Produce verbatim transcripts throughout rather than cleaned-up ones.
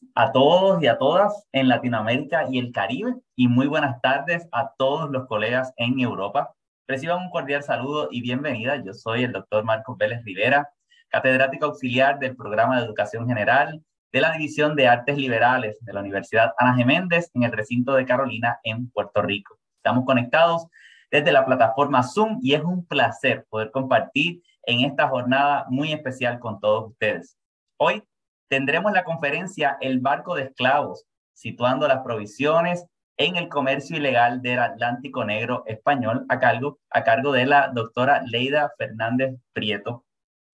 a todos y a todas en Latinoamérica y el Caribe, y muy buenas tardes a todos los colegas en Europa. Reciban un cordial saludo y bienvenida. Yo soy el doctor Marcos Vélez Rivera, catedrático auxiliar del Programa de Educación General de la División de Artes Liberales de la Universidad Ana G. Méndez en el recinto de Carolina en Puerto Rico. Estamos conectados desde la plataforma Zoom y es un placer poder compartir en esta jornada muy especial con todos ustedes. Hoy tendremos la conferencia El barco de esclavos, situando las provisiones en el comercio ilegal del Atlántico Negro español, a cargo, a cargo de la doctora Leida Fernández Prieto.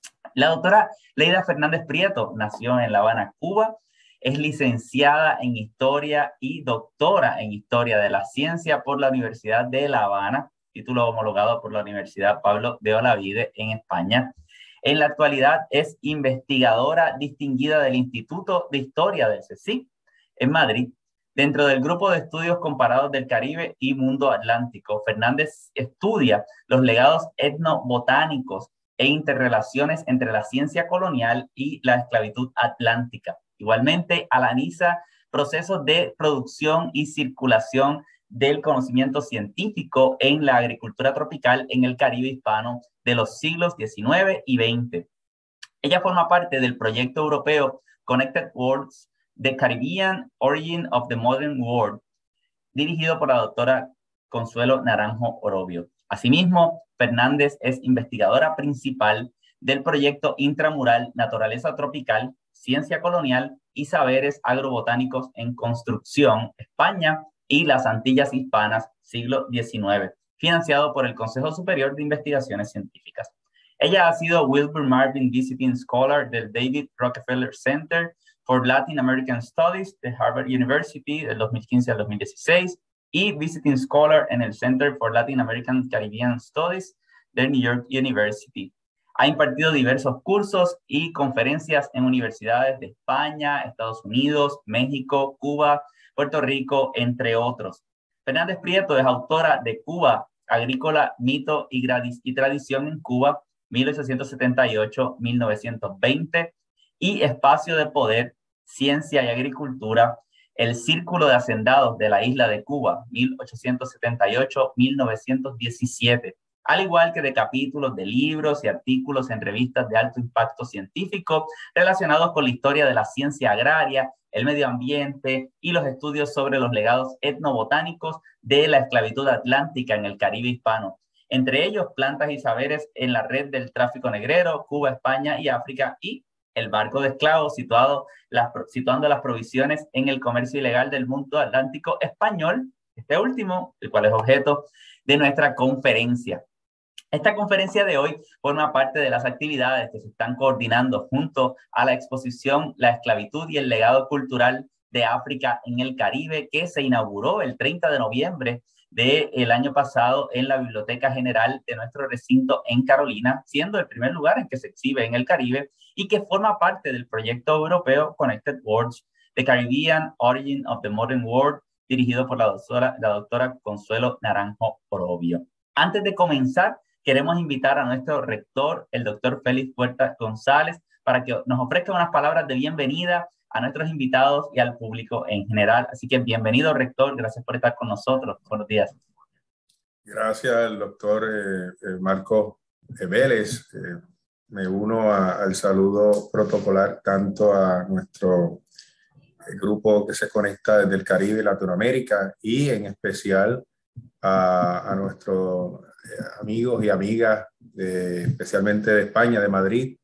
La doctora Leida Fernández Prieto nació en La Habana, Cuba, es licenciada en Historia y doctora en Historia de la Ciencia por la Universidad de La Habana, título homologado por la Universidad Pablo de Olavide en España. En la actualidad es investigadora distinguida del Instituto de Historia del C E C I en Madrid. Dentro del grupo de estudios comparados del Caribe y mundo atlántico, Fernández estudia los legados etnobotánicos e interrelaciones entre la ciencia colonial y la esclavitud atlántica. Igualmente, analiza procesos de producción y circulación del conocimiento científico en la agricultura tropical en el Caribe hispano de los siglos diecinueve y veinte. Ella forma parte del proyecto europeo Connected Worlds, The Caribbean Origin of the Modern World, dirigido por la doctora Consuelo Naranjo Orobio. Asimismo, Fernández es investigadora principal del proyecto intramural Naturaleza Tropical, Ciencia Colonial y Saberes Agrobotánicos en Construcción, España y las Antillas Hispanas, siglo diecinueve, financiado por el Consejo Superior de Investigaciones Científicas. Ella ha sido Wilbur Marvin Visiting Scholar del David Rockefeller Center for Latin American Studies de Harvard University del dos mil quince al dos mil dieciséis y Visiting Scholar en el Center for Latin American Caribbean Studies de New York University. Ha impartido diversos cursos y conferencias en universidades de España, Estados Unidos, México, Cuba, Puerto Rico, entre otros. Fernández Prieto es autora de Cuba, Agrícola, Mito y, y Tradición en Cuba, mil ochocientos setenta y ocho a mil novecientos veinte, y Espacio de Poder, Ciencia y Agricultura, El Círculo de Hacendados de la Isla de Cuba, mil ochocientos setenta y ocho a mil novecientos diecisiete, al igual que de capítulos de libros y artículos en revistas de alto impacto científico relacionados con la historia de la ciencia agraria, el medio ambiente y los estudios sobre los legados etnobotánicos de la esclavitud atlántica en el Caribe hispano, entre ellos Plantas y Saberes en la Red del Tráfico Negrero, Cuba, España y África, y El barco de esclavos, situado las, situando las provisiones en el comercio ilegal del mundo atlántico español, este último, el cual es objeto de nuestra conferencia. Esta conferencia de hoy forma parte de las actividades que se están coordinando junto a la exposición La esclavitud y el legado cultural de África en el Caribe, que se inauguró el treinta de noviembre del año pasado en la Biblioteca General de nuestro recinto en Carolina, siendo el primer lugar en que se exhibe en el Caribe y que forma parte del proyecto europeo Connected Worlds, The Caribbean Origin of the Modern World, dirigido por la doctora, la doctora Consuelo Naranjo Orobio. Antes de comenzar, queremos invitar a nuestro rector, el doctor Félix Puerta González, para que nos ofrezca unas palabras de bienvenida a nuestros invitados y al público en general. Así que bienvenido, rector. Gracias por estar con nosotros. Buenos días. Gracias al doctor eh, eh, Marcos Vélez. Eh, me uno a, al saludo protocolar tanto a nuestro grupo que se conecta desde el Caribe y Latinoamérica y en especial a, a nuestros amigos y amigas, de, especialmente de España, de Madrid.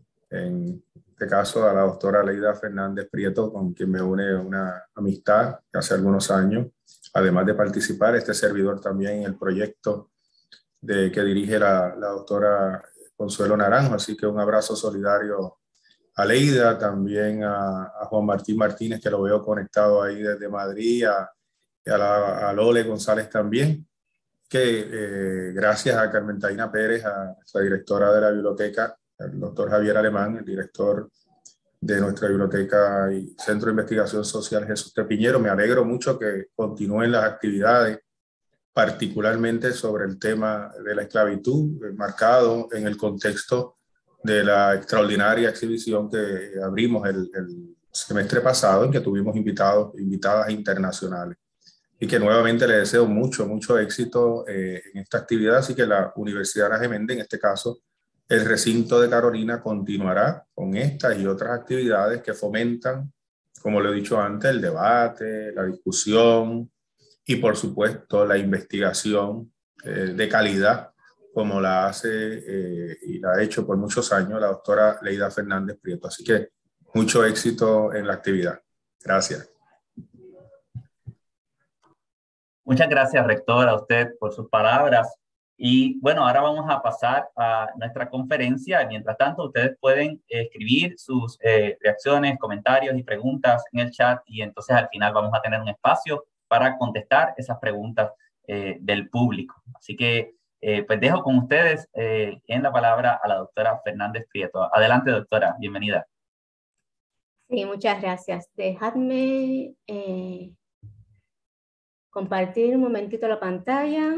En este caso a la doctora Leida Fernández Prieto, con quien me une una amistad hace algunos años, además de participar este servidor también en el proyecto de, que dirige la, la doctora Consuelo Naranjo. Así que un abrazo solidario a Leida, también a, a Juan Martín Martínez, que lo veo conectado ahí desde Madrid, a, a, la, a Lole González también, que eh, gracias a Carmen Taina Pérez, a nuestra directora de la biblioteca, el doctor Javier Alemán, el director de nuestra biblioteca y Centro de Investigación Social Jesús Tepiñero. Me alegro mucho que continúen las actividades, particularmente sobre el tema de la esclavitud, marcado en el contexto de la extraordinaria exhibición que abrimos el, el semestre pasado, en que tuvimos invitados, invitadas internacionales. Y que nuevamente le deseo mucho, mucho éxito eh, en esta actividad. Así que la Universidad Ana Geméndez, en este caso, el recinto de Carolina, continuará con estas y otras actividades que fomentan, como lo he dicho antes, el debate, la discusión y, por supuesto, la investigación eh, de calidad, como la hace eh, y la ha hecho por muchos años la doctora Leida Fernández Prieto. Así que mucho éxito en la actividad. Gracias. Muchas gracias, rector, a usted por sus palabras. Y bueno, ahora vamos a pasar a nuestra conferencia. Mientras tanto, ustedes pueden escribir sus eh, reacciones, comentarios y preguntas en el chat, y entonces al final vamos a tener un espacio para contestar esas preguntas eh, del público. Así que eh, pues dejo con ustedes eh, en la palabra a la doctora Fernández Prieto. Adelante, doctora, bienvenida. Sí, muchas gracias. Dejadme eh, compartir un momentito la pantalla.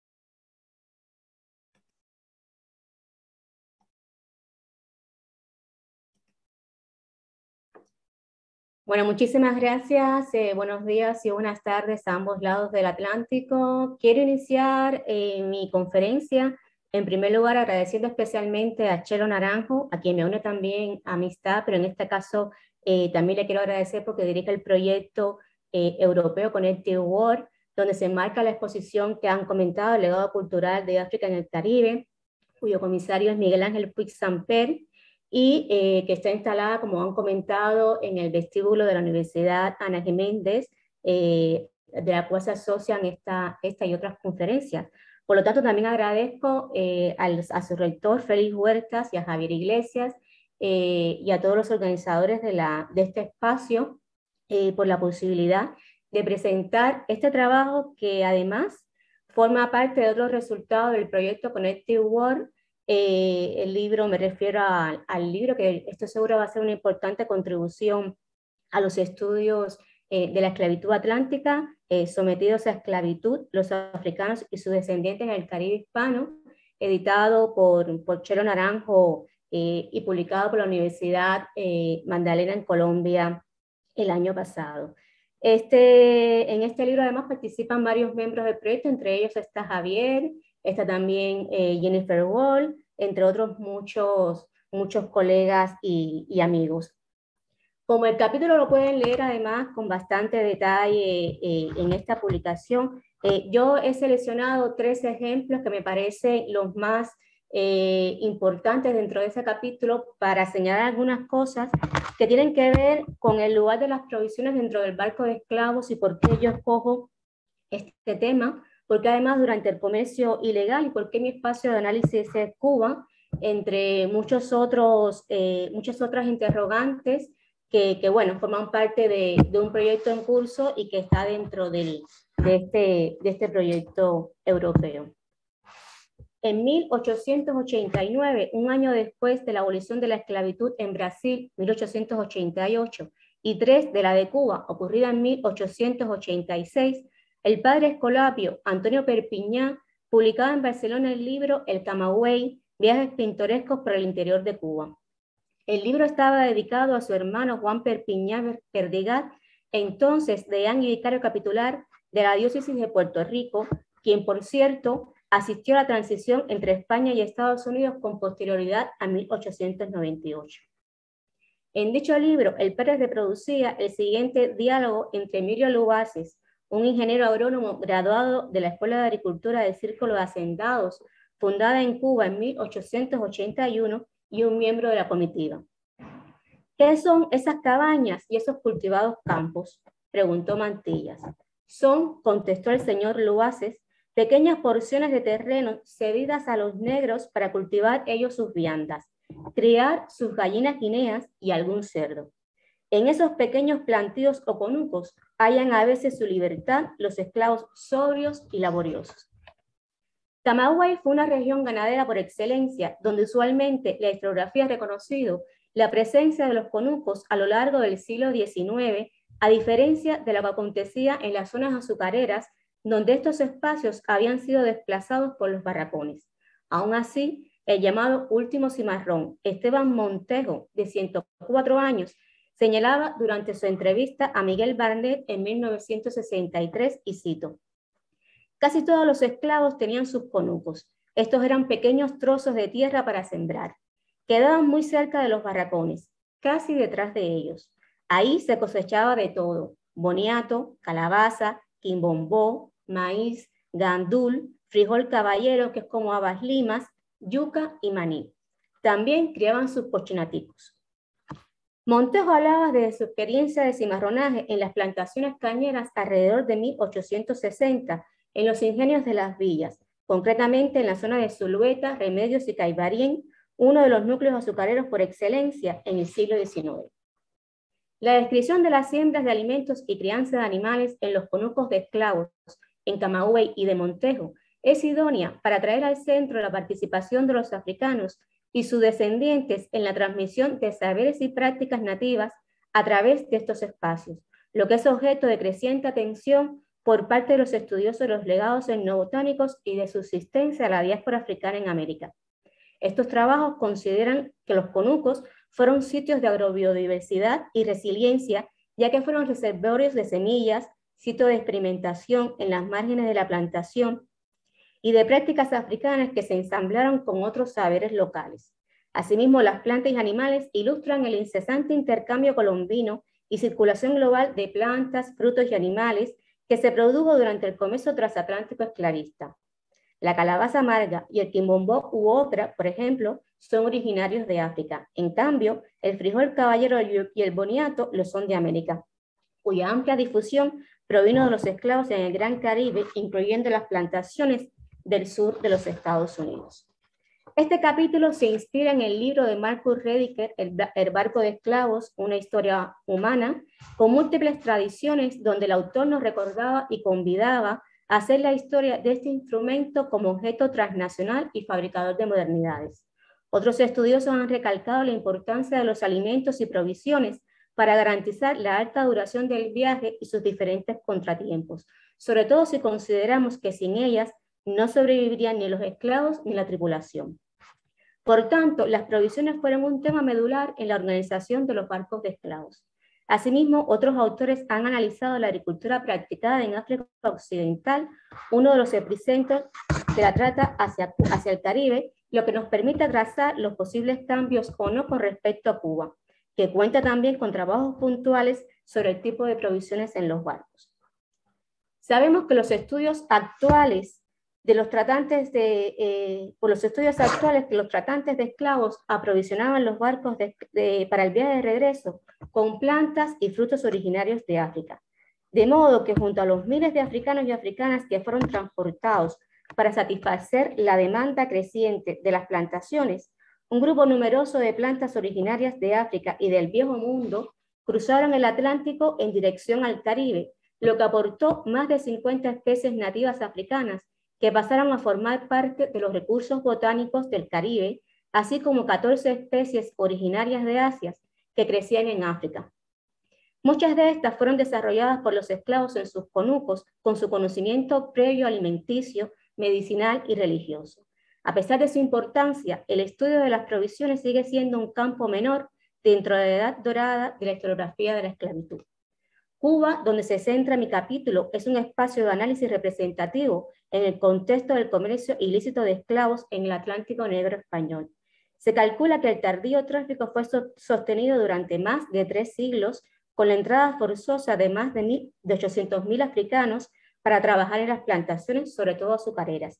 Bueno, muchísimas gracias. Eh, buenos días y buenas tardes a ambos lados del Atlántico. Quiero iniciar eh, mi conferencia, en primer lugar, agradeciendo especialmente a Chelo Naranjo, a quien me une también amistad, pero en este caso eh, también le quiero agradecer porque dirige el proyecto eh, europeo Connected World, donde se enmarca la exposición que han comentado, el legado cultural de África en el Caribe, cuyo comisario es Miguel Ángel Puig Samper, y eh, que está instalada, como han comentado, en el vestíbulo de la Universidad Ana Geméndez, eh, de la cual se asocian esta, esta y otras conferencias. Por lo tanto, también agradezco eh, al, a su rector, Félix Huertas, y a Javier Iglesias, eh, y a todos los organizadores de, la, de este espacio, eh, por la posibilidad de presentar este trabajo que además forma parte de otros resultados del proyecto Connected World. Eh, el libro, me refiero a, al libro que esto seguro va a ser una importante contribución a los estudios eh, de la esclavitud atlántica, eh, sometidos a esclavitud, los africanos y sus descendientes en el Caribe hispano, editado por, por Chelo Naranjo eh, y publicado por la Universidad eh, Magdalena en Colombia el año pasado. Este, en este libro además participan varios miembros del proyecto, entre ellos está Javier, está también eh, Jennifer Wall, entre otros muchos, muchos colegas y, y amigos. Como el capítulo lo pueden leer además con bastante detalle eh, en esta publicación, eh, yo he seleccionado tres ejemplos que me parecen los más eh, importantes dentro de ese capítulo para señalar algunas cosas que tienen que ver con el lugar de las provisiones dentro del barco de esclavos y por qué yo escojo este tema, porque además durante el comercio ilegal y por qué mi espacio de análisis es Cuba, entre muchos otros, eh, muchas otras interrogantes que, que bueno, forman parte de, de un proyecto en curso y que está dentro del, de, este, de este proyecto europeo. En mil ochocientos ochenta y nueve, un año después de la abolición de la esclavitud en Brasil, mil ochocientos ochenta y ocho, y tres de la de Cuba, ocurrida en mil ochocientos ochenta y seis, el padre escolapio Antonio Perpiñán publicaba en Barcelona el libro El Camagüey, viajes pintorescos por el interior de Cuba. El libro estaba dedicado a su hermano Juan Perpiñán Perdigat, entonces deán y vicario capitular de la diócesis de Puerto Rico, quien, por cierto, asistió a la transición entre España y Estados Unidos con posterioridad a mil ochocientos noventa y ocho. En dicho libro, el padre reproducía el siguiente diálogo entre Emilio Lubaces, un ingeniero agrónomo graduado de la Escuela de Agricultura del Círculo de Hacendados, fundada en Cuba en mil ochocientos ochenta y uno, y un miembro de la comitiva. ¿Qué son esas cabañas y esos cultivados campos?, preguntó Mantillas. Son, contestó el señor Luaces, pequeñas porciones de terreno cedidas a los negros para cultivar ellos sus viandas, criar sus gallinas guineas y algún cerdo. En esos pequeños plantíos o conucos hallan a veces su libertad los esclavos sobrios y laboriosos. Camagüey fue una región ganadera por excelencia, donde usualmente la historiografía ha reconocido la presencia de los conucos a lo largo del siglo diecinueve, a diferencia de lo que acontecía en las zonas azucareras, donde estos espacios habían sido desplazados por los barracones. Aún así, el llamado último cimarrón, Esteban Montejo, de ciento cuatro años, señalaba durante su entrevista a Miguel Barnett en mil novecientos sesenta y tres, y cito: casi todos los esclavos tenían sus conucos. Estos eran pequeños trozos de tierra para sembrar. Quedaban muy cerca de los barracones, casi detrás de ellos. Ahí se cosechaba de todo: boniato, calabaza, quimbombó, maíz, gandul, frijol caballero, que es como habas limas, yuca y maní. También criaban sus cochinaticos. Montejo hablaba de su experiencia de cimarronaje en las plantaciones cañeras alrededor de mil ochocientos sesenta, en los ingenios de las villas, concretamente en la zona de Zulueta, Remedios y Caibarien, uno de los núcleos azucareros por excelencia en el siglo diecinueve. La descripción de las siembras de alimentos y crianza de animales en los conucos de esclavos en Camagüey y de Montejo es idónea para traer al centro la participación de los africanos y sus descendientes en la transmisión de saberes y prácticas nativas a través de estos espacios, lo que es objeto de creciente atención por parte de los estudiosos de los legados etnobotánicos y de subsistencia de la diáspora africana en América. Estos trabajos consideran que los conucos fueron sitios de agrobiodiversidad y resiliencia, ya que fueron reservorios de semillas, sitios de experimentación en las márgenes de la plantación y de prácticas africanas que se ensamblaron con otros saberes locales. Asimismo, las plantas y animales ilustran el incesante intercambio colombino y circulación global de plantas, frutos y animales que se produjo durante el comercio transatlántico esclavista. La calabaza amarga y el quimbombó u otra, por ejemplo, son originarios de África. En cambio, el frijol caballero y el boniato lo son de América, cuya amplia difusión provino de los esclavos en el Gran Caribe, incluyendo las plantaciones del sur de los Estados Unidos. Este capítulo se inspira en el libro de Marcus Rediker, El barco de esclavos, una historia humana, con múltiples tradiciones, donde el autor nos recordaba y convidaba a hacer la historia de este instrumento como objeto transnacional y fabricador de modernidades. Otros estudiosos han recalcado la importancia de los alimentos y provisiones para garantizar la alta duración del viaje y sus diferentes contratiempos, sobre todo si consideramos que sin ellas no sobrevivirían ni los esclavos ni la tripulación. Por tanto, las provisiones fueron un tema medular en la organización de los barcos de esclavos. Asimismo, otros autores han analizado la agricultura practicada en África Occidental, uno de los epicentros de la trata hacia, hacia el Caribe, lo que nos permite trazar los posibles cambios o no con respecto a Cuba, que cuenta también con trabajos puntuales sobre el tipo de provisiones en los barcos. Sabemos que los estudios actuales de los tratantes de, eh, por los estudios actuales que los tratantes de esclavos aprovisionaban los barcos de, de, para el viaje de regreso con plantas y frutos originarios de África. De modo que junto a los miles de africanos y africanas que fueron transportados para satisfacer la demanda creciente de las plantaciones, un grupo numeroso de plantas originarias de África y del Viejo Mundo cruzaron el Atlántico en dirección al Caribe, lo que aportó más de cincuenta especies nativas africanas que pasaron a formar parte de los recursos botánicos del Caribe, así como catorce especies originarias de Asia que crecían en África. Muchas de estas fueron desarrolladas por los esclavos en sus conucos con su conocimiento previo alimenticio, medicinal y religioso. A pesar de su importancia, el estudio de las provisiones sigue siendo un campo menor dentro de la edad dorada de la historiografía de la esclavitud. Cuba, donde se centra mi capítulo, es un espacio de análisis representativo en el contexto del comercio ilícito de esclavos en el Atlántico Negro español. Se calcula que el tardío tráfico fue sostenido durante más de tres siglos con la entrada forzosa de más de ochocientos mil africanos para trabajar en las plantaciones, sobre todo azucareras.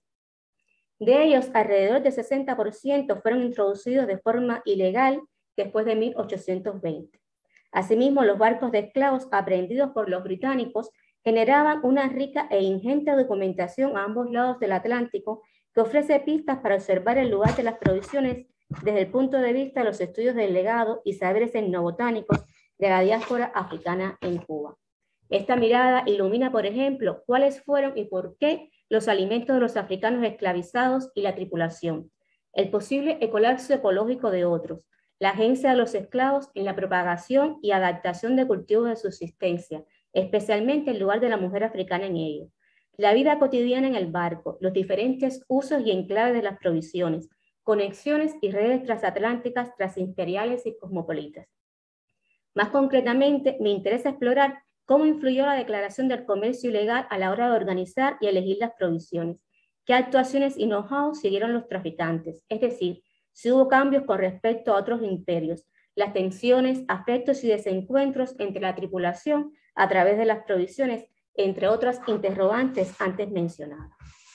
De ellos, alrededor del sesenta por ciento fueron introducidos de forma ilegal después de mil ochocientos veinte. Asimismo, los barcos de esclavos aprehendidos por los británicos generaban una rica e ingente documentación a ambos lados del Atlántico que ofrece pistas para observar el lugar de las provisiones desde el punto de vista de los estudios del legado y saberes etnobotánicos de la diáspora africana en Cuba. Esta mirada ilumina, por ejemplo, cuáles fueron y por qué los alimentos de los africanos esclavizados y la tripulación, el posible colapso ecológico de otros, la agencia de los esclavos en la propagación y adaptación de cultivos de subsistencia, especialmente el lugar de la mujer africana en ello, la vida cotidiana en el barco, los diferentes usos y enclaves de las provisiones, conexiones y redes transatlánticas, transimperiales y cosmopolitas. Más concretamente, me interesa explorar cómo influyó la declaración del comercio ilegal a la hora de organizar y elegir las provisiones, qué actuaciones y know-how siguieron los traficantes, es decir, si hubo cambios con respecto a otros imperios, las tensiones, afectos y desencuentros entre la tripulación a través de las provisiones, entre otras interrogantes antes mencionadas.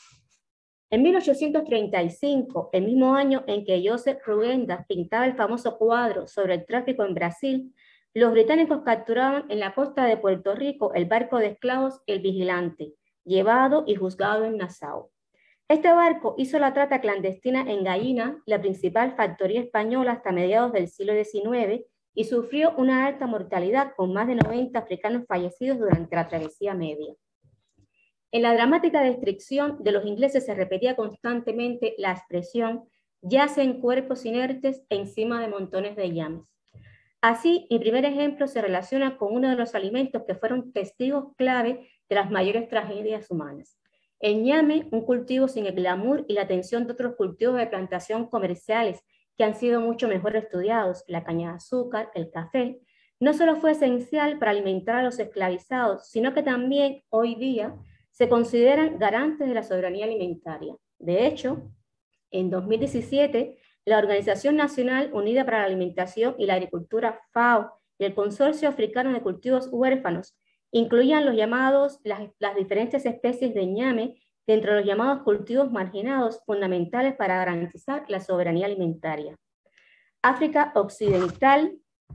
En mil ochocientos treinta y cinco, el mismo año en que Joseph Rugenda pintaba el famoso cuadro sobre el tráfico en Brasil, los británicos capturaban en la costa de Puerto Rico el barco de esclavos El Vigilante, llevado y juzgado en Nassau. Este barco hizo la trata clandestina en Gallina, la principal factoría española hasta mediados del siglo diecinueve, y sufrió una alta mortalidad con más de noventa africanos fallecidos durante la travesía media. En la dramática descripción de los ingleses se repetía constantemente la expresión yacen cuerpos inertes encima de montones de llamas. Así, mi primer ejemplo se relaciona con uno de los alimentos que fueron testigos clave de las mayores tragedias humanas. El ñame, un cultivo sin el glamour y la atención de otros cultivos de plantación comerciales que han sido mucho mejor estudiados, la caña de azúcar, el café, no solo fue esencial para alimentar a los esclavizados, sino que también hoy día se consideran garantes de la soberanía alimentaria. De hecho, en dos mil diecisiete, la Organización Nacional Unida para la Alimentación y la Agricultura, FAO, y el Consorcio Africano de Cultivos Huérfanos incluían los llamados, las, las diferentes especies de ñame dentro de los llamados cultivos marginados fundamentales para garantizar la soberanía alimentaria. África Occidental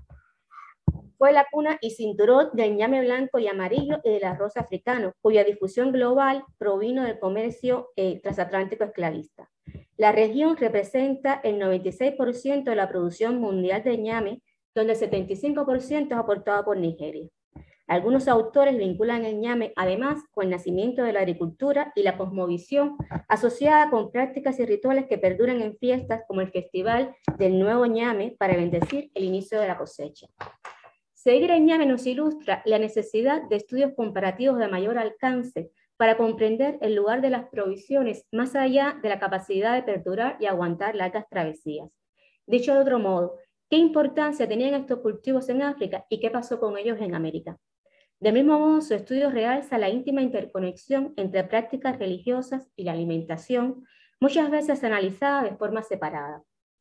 fue la cuna y cinturón del ñame blanco y amarillo y del arroz africano, cuya difusión global provino del comercio eh, transatlántico esclavista. La región representa el noventa y seis por ciento de la producción mundial de ñame, donde el setenta y cinco por ciento es aportado por Nigeria. Algunos autores vinculan el ñame además con el nacimiento de la agricultura y la cosmovisión asociada con prácticas y rituales que perduran en fiestas como el Festival del Nuevo Ñame para bendecir el inicio de la cosecha. Seguir el ñame nos ilustra la necesidad de estudios comparativos de mayor alcance para comprender el lugar de las provisiones más allá de la capacidad de perdurar y aguantar largas travesías. Dicho de otro modo, ¿qué importancia tenían estos cultivos en África y qué pasó con ellos en América? Del mismo modo, su estudio realza la íntima interconexión entre prácticas religiosas y la alimentación, muchas veces analizada de forma separada.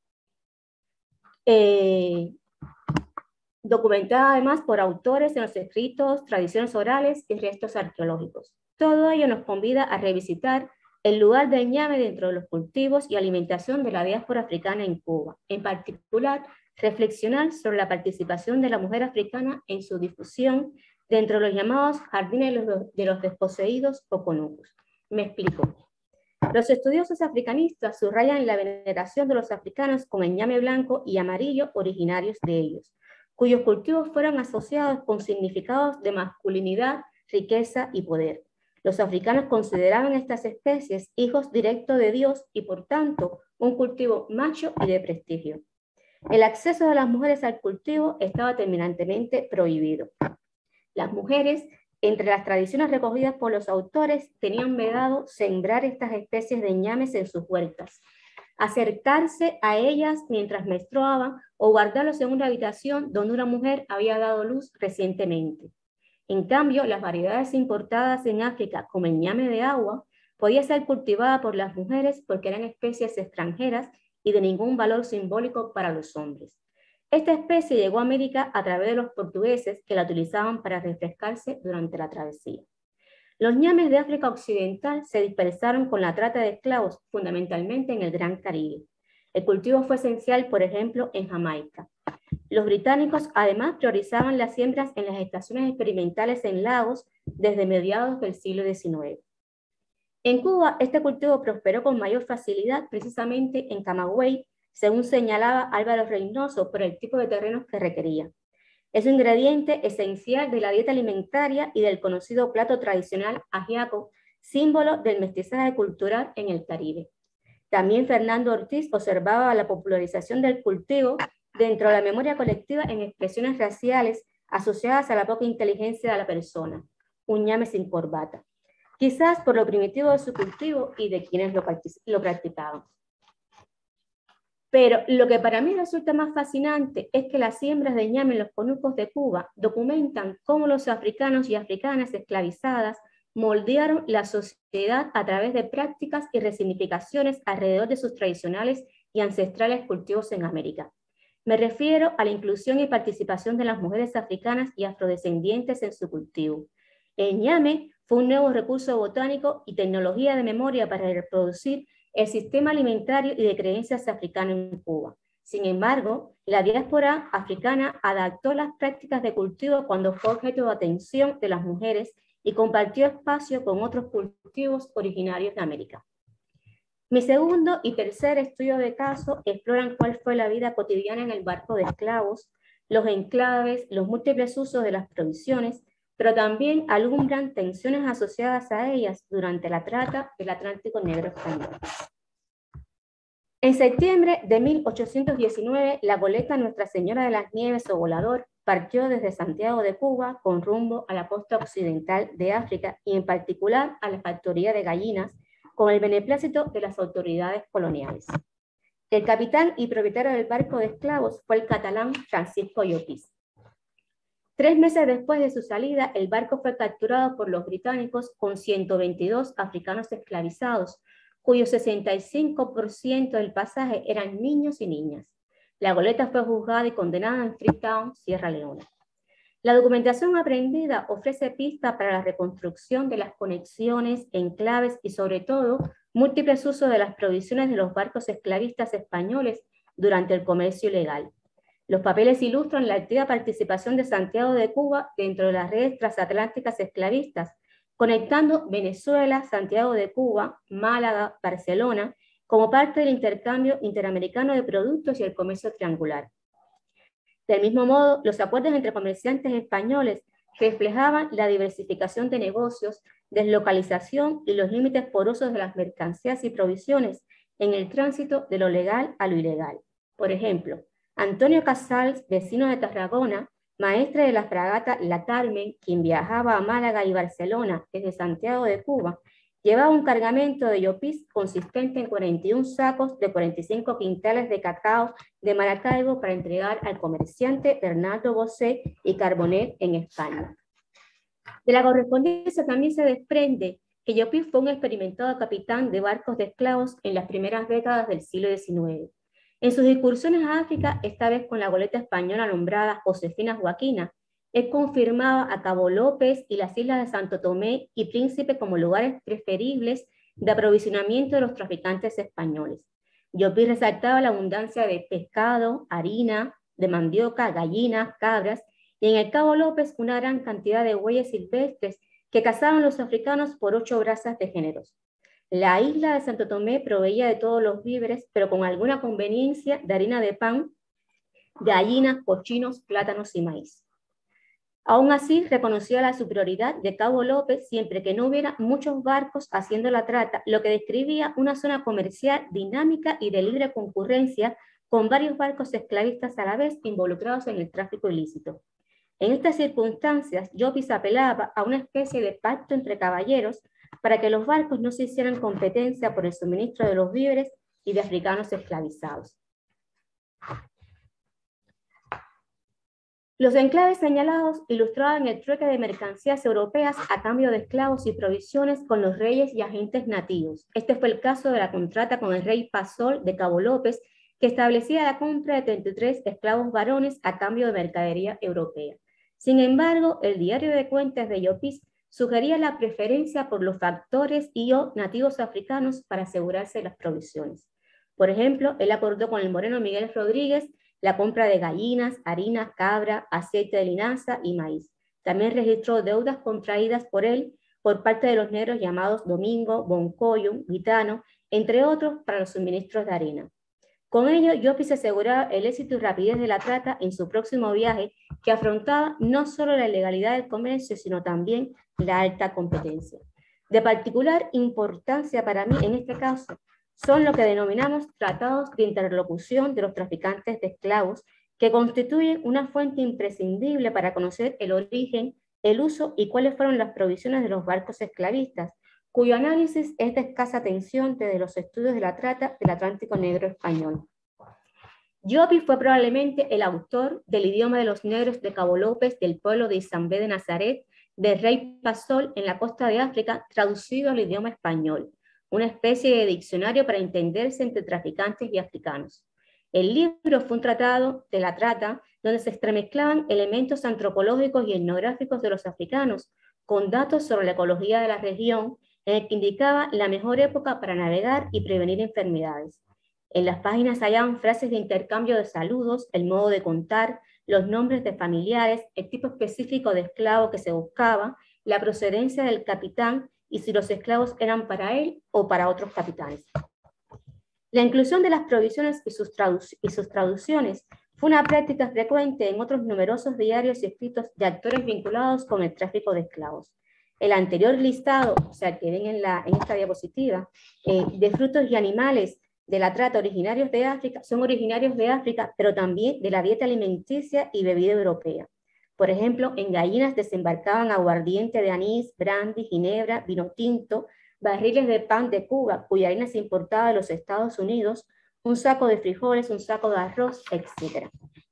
Eh, documentada además por autores en los escritos, tradiciones orales y restos arqueológicos. Todo ello nos convida a revisitar el lugar del ñame dentro de los cultivos y alimentación de la diáspora africana en Cuba. En particular, reflexionar sobre la participación de la mujer africana en su difusión dentro de los llamados jardines de los, de los desposeídos o conucos. Me explico. Los estudiosos africanistas subrayan la veneración de los africanos con el ñame blanco y amarillo originarios de ellos, cuyos cultivos fueron asociados con significados de masculinidad, riqueza y poder. Los africanos consideraban estas especies hijos directos de Dios y por tanto un cultivo macho y de prestigio. El acceso de las mujeres al cultivo estaba terminantemente prohibido. Las mujeres, entre las tradiciones recogidas por los autores, tenían vedado sembrar estas especies de ñames en sus huertas, acercarse a ellas mientras menstruaban o guardarlos en una habitación donde una mujer había dado luz recientemente. En cambio, las variedades importadas en África, como el ñame de agua, podía ser cultivada por las mujeres porque eran especies extranjeras y de ningún valor simbólico para los hombres. Esta especie llegó a América a través de los portugueses que la utilizaban para refrescarse durante la travesía. Los ñames de África Occidental se dispersaron con la trata de esclavos, fundamentalmente en el Gran Caribe. El cultivo fue esencial, por ejemplo, en Jamaica. Los británicos además priorizaban las siembras en las estaciones experimentales en lagos desde mediados del siglo diecinueve. En Cuba, este cultivo prosperó con mayor facilidad precisamente en Camagüey, según señalaba Álvaro Reynoso, por el tipo de terrenos que requería. Es un ingrediente esencial de la dieta alimentaria y del conocido plato tradicional ajiaco, símbolo del mestizaje cultural en el Caribe. También Fernando Ortiz observaba la popularización del cultivo dentro de la memoria colectiva en expresiones raciales asociadas a la poca inteligencia de la persona, un ñame sin corbata, quizás por lo primitivo de su cultivo y de quienes lo, lo practicaban. Pero lo que para mí resulta más fascinante es que las siembras de ñame en los conucos de Cuba documentan cómo los africanos y africanas esclavizadas moldearon la sociedad a través de prácticas y resignificaciones alrededor de sus tradicionales y ancestrales cultivos en América. Me refiero a la inclusión y participación de las mujeres africanas y afrodescendientes en su cultivo. El ñame fue un nuevo recurso botánico y tecnología de memoria para reproducir el sistema alimentario y de creencias africano en Cuba. Sin embargo, la diáspora africana adaptó las prácticas de cultivo cuando fue objeto de atención de las mujeres y compartió espacio con otros cultivos originarios de América. Mi segundo y tercer estudio de caso exploran cuál fue la vida cotidiana en el barco de esclavos, los enclaves, los múltiples usos de las provisiones, pero también alumbran tensiones asociadas a ellas durante la trata del Atlántico Negro español. En septiembre de mil ochocientos diecinueve, la goleta Nuestra Señora de las Nieves o Volador partió desde Santiago de Cuba con rumbo a la costa occidental de África y en particular a la factoría de gallinas con el beneplácito de las autoridades coloniales. El capitán y propietario del barco de esclavos fue el catalán Francisco Llopis. Tres meses después de su salida, el barco fue capturado por los británicos con ciento veintidós africanos esclavizados, cuyo sesenta y cinco por ciento del pasaje eran niños y niñas. La goleta fue juzgada y condenada en Freetown, Sierra Leona. La documentación aprendida ofrece pistas para la reconstrucción de las conexiones, enclaves y, sobre todo, múltiples usos de las provisiones de los barcos esclavistas españoles durante el comercio ilegal. Los papeles ilustran la activa participación de Santiago de Cuba dentro de las redes transatlánticas esclavistas, conectando Venezuela, Santiago de Cuba, Málaga, Barcelona, como parte del intercambio interamericano de productos y el comercio triangular. Del mismo modo, los acuerdos entre comerciantes españoles reflejaban la diversificación de negocios, deslocalización y los límites porosos de las mercancías y provisiones en el tránsito de lo legal a lo ilegal. Por ejemplo, Antonio Casals, vecino de Tarragona, maestre de la fragata La Carmen, quien viajaba a Málaga y Barcelona desde Santiago de Cuba, llevaba un cargamento de Llopis consistente en cuarenta y un sacos de cuarenta y cinco quintales de cacao de Maracaibo para entregar al comerciante Bernardo Bosé y Carbonet en España. De la correspondencia también se desprende que Llopis fue un experimentado capitán de barcos de esclavos en las primeras décadas del siglo diecinueve. En sus incursiones a África, esta vez con la goleta española nombrada Josefina Joaquina, él confirmaba a Cabo López y las islas de Santo Tomé y Príncipe como lugares preferibles de aprovisionamiento de los traficantes españoles. Llopis resaltaba la abundancia de pescado, harina, de mandioca, gallinas, cabras, y en el Cabo López una gran cantidad de bueyes silvestres que cazaban los africanos por ocho brazas de géneros. La isla de Santo Tomé proveía de todos los víveres, pero con alguna conveniencia de harina de pan, gallinas, cochinos, plátanos y maíz. Aún así, reconocía la superioridad de Cabo López siempre que no hubiera muchos barcos haciendo la trata, lo que describía una zona comercial dinámica y de libre concurrencia con varios barcos esclavistas a la vez involucrados en el tráfico ilícito. En estas circunstancias, Llopis apelaba a una especie de pacto entre caballeros para que los barcos no se hicieran competencia por el suministro de los víveres y de africanos esclavizados. Los enclaves señalados ilustraban el trueque de mercancías europeas a cambio de esclavos y provisiones con los reyes y agentes nativos. Este fue el caso de la contrata con el rey Pasol de Cabo López, que establecía la compra de treinta y tres esclavos varones a cambio de mercadería europea. Sin embargo, el diario de cuentas de Llopis sugería la preferencia por los factores y o nativos africanos para asegurarse las provisiones. Por ejemplo, él acordó con el moreno Miguel Rodríguez la compra de gallinas, harina, cabra, aceite de linaza y maíz. También registró deudas contraídas por él por parte de los negros llamados Domingo, Boncoyo, Gitano, entre otros, para los suministros de harina. Con ello, Llopis aseguraba el éxito y rapidez de la trata en su próximo viaje, que afrontaba no solo la ilegalidad del comercio, sino también la alta competencia. De particular importancia para mí en este caso son lo que denominamos tratados de interlocución de los traficantes de esclavos, que constituyen una fuente imprescindible para conocer el origen, el uso y cuáles fueron las provisiones de los barcos esclavistas, cuyo análisis es de escasa atención desde los estudios de la trata del Atlántico Negro español. Llopis fue probablemente el autor del idioma de los negros de Cabo López, del pueblo de Isambé de Nazaret, del rey Pasol en la costa de África, traducido al idioma español, una especie de diccionario para entenderse entre traficantes y africanos. El libro fue un tratado de la trata donde se entremezclaban elementos antropológicos y etnográficos de los africanos con datos sobre la ecología de la región, en el que indicaba la mejor época para navegar y prevenir enfermedades. En las páginas hallaban frases de intercambio de saludos, el modo de contar, los nombres de familiares, el tipo específico de esclavo que se buscaba, la procedencia del capitán y si los esclavos eran para él o para otros capitanes. La inclusión de las provisiones y sus, traduc- y sus traducciones fue una práctica frecuente en otros numerosos diarios y escritos de actores vinculados con el tráfico de esclavos. El anterior listado, o sea, que ven en, la, en esta diapositiva, eh, de frutos y animales de la trata originarios de África, son originarios de África, pero también de la dieta alimenticia y bebida europea. Por ejemplo, en gallinas desembarcaban aguardiente de anís, brandy, ginebra, vino tinto, barriles de pan de Cuba, cuya harina se importaba de los Estados Unidos, un saco de frijoles, un saco de arroz, etcétera.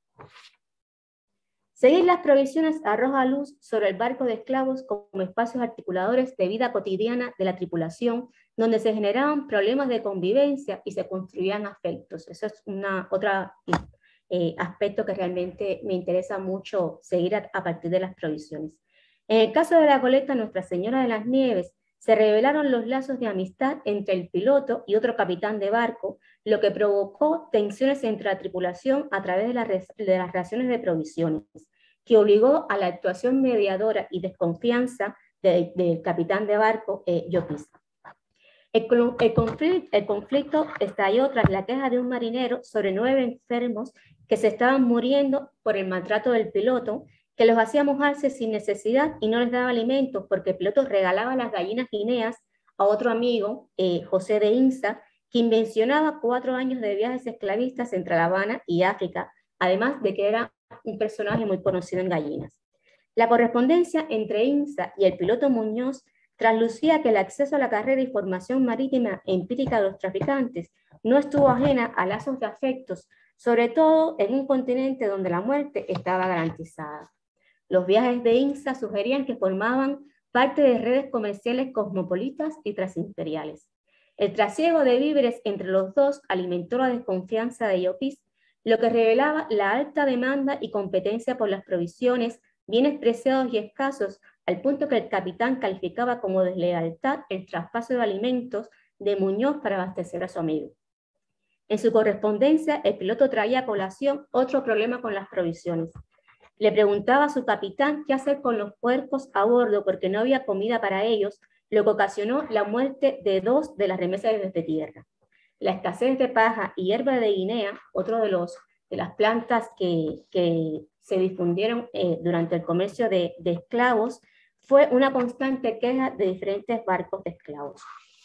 Seguir las provisiones arroja luz sobre el barco de esclavos como espacios articuladores de vida cotidiana de la tripulación, donde se generaban problemas de convivencia y se construían afectos. Eso es una, otra eh, aspecto que realmente me interesa mucho seguir a, a partir de las provisiones. En el caso de la goleta Nuestra Señora de las Nieves, se revelaron los lazos de amistad entre el piloto y otro capitán de barco, lo que provocó tensiones entre la tripulación a través de, la de las raciones de provisiones, que obligó a la actuación mediadora y desconfianza del de capitán de barco, eh, Llopis. El, el, conflicto, el conflicto estalló tras la queja de un marinero sobre nueve enfermos que se estaban muriendo por el maltrato del piloto, que los hacía mojarse sin necesidad y no les daba alimentos porque el piloto regalaba las gallinas guineas a otro amigo, eh, José de Insa, quien mencionaba cuatro años de viajes esclavistas entre La Habana y África, además de que era un personaje muy conocido en gallinas. La correspondencia entre Insa y el piloto Muñoz traslucía que el acceso a la carrera y formación marítima empírica de los traficantes no estuvo ajena a lazos de afectos, sobre todo en un continente donde la muerte estaba garantizada. Los viajes de Insa sugerían que formaban parte de redes comerciales cosmopolitas y transimperiales. El trasiego de víveres entre los dos alimentó la desconfianza de Llopis, lo que revelaba la alta demanda y competencia por las provisiones, bienes preciados y escasos, al punto que el capitán calificaba como deslealtad el traspaso de alimentos de Muñoz para abastecer a su amigo. En su correspondencia, el piloto traía a colación otro problema con las provisiones. Le preguntaba a su capitán qué hacer con los puercos a bordo porque no había comida para ellos, lo que ocasionó la muerte de dos de las remesas desde tierra. La escasez de paja y hierba de Guinea, otro de, los, de las plantas que, que se difundieron eh, durante el comercio de, de esclavos, fue una constante queja de diferentes barcos de esclavos.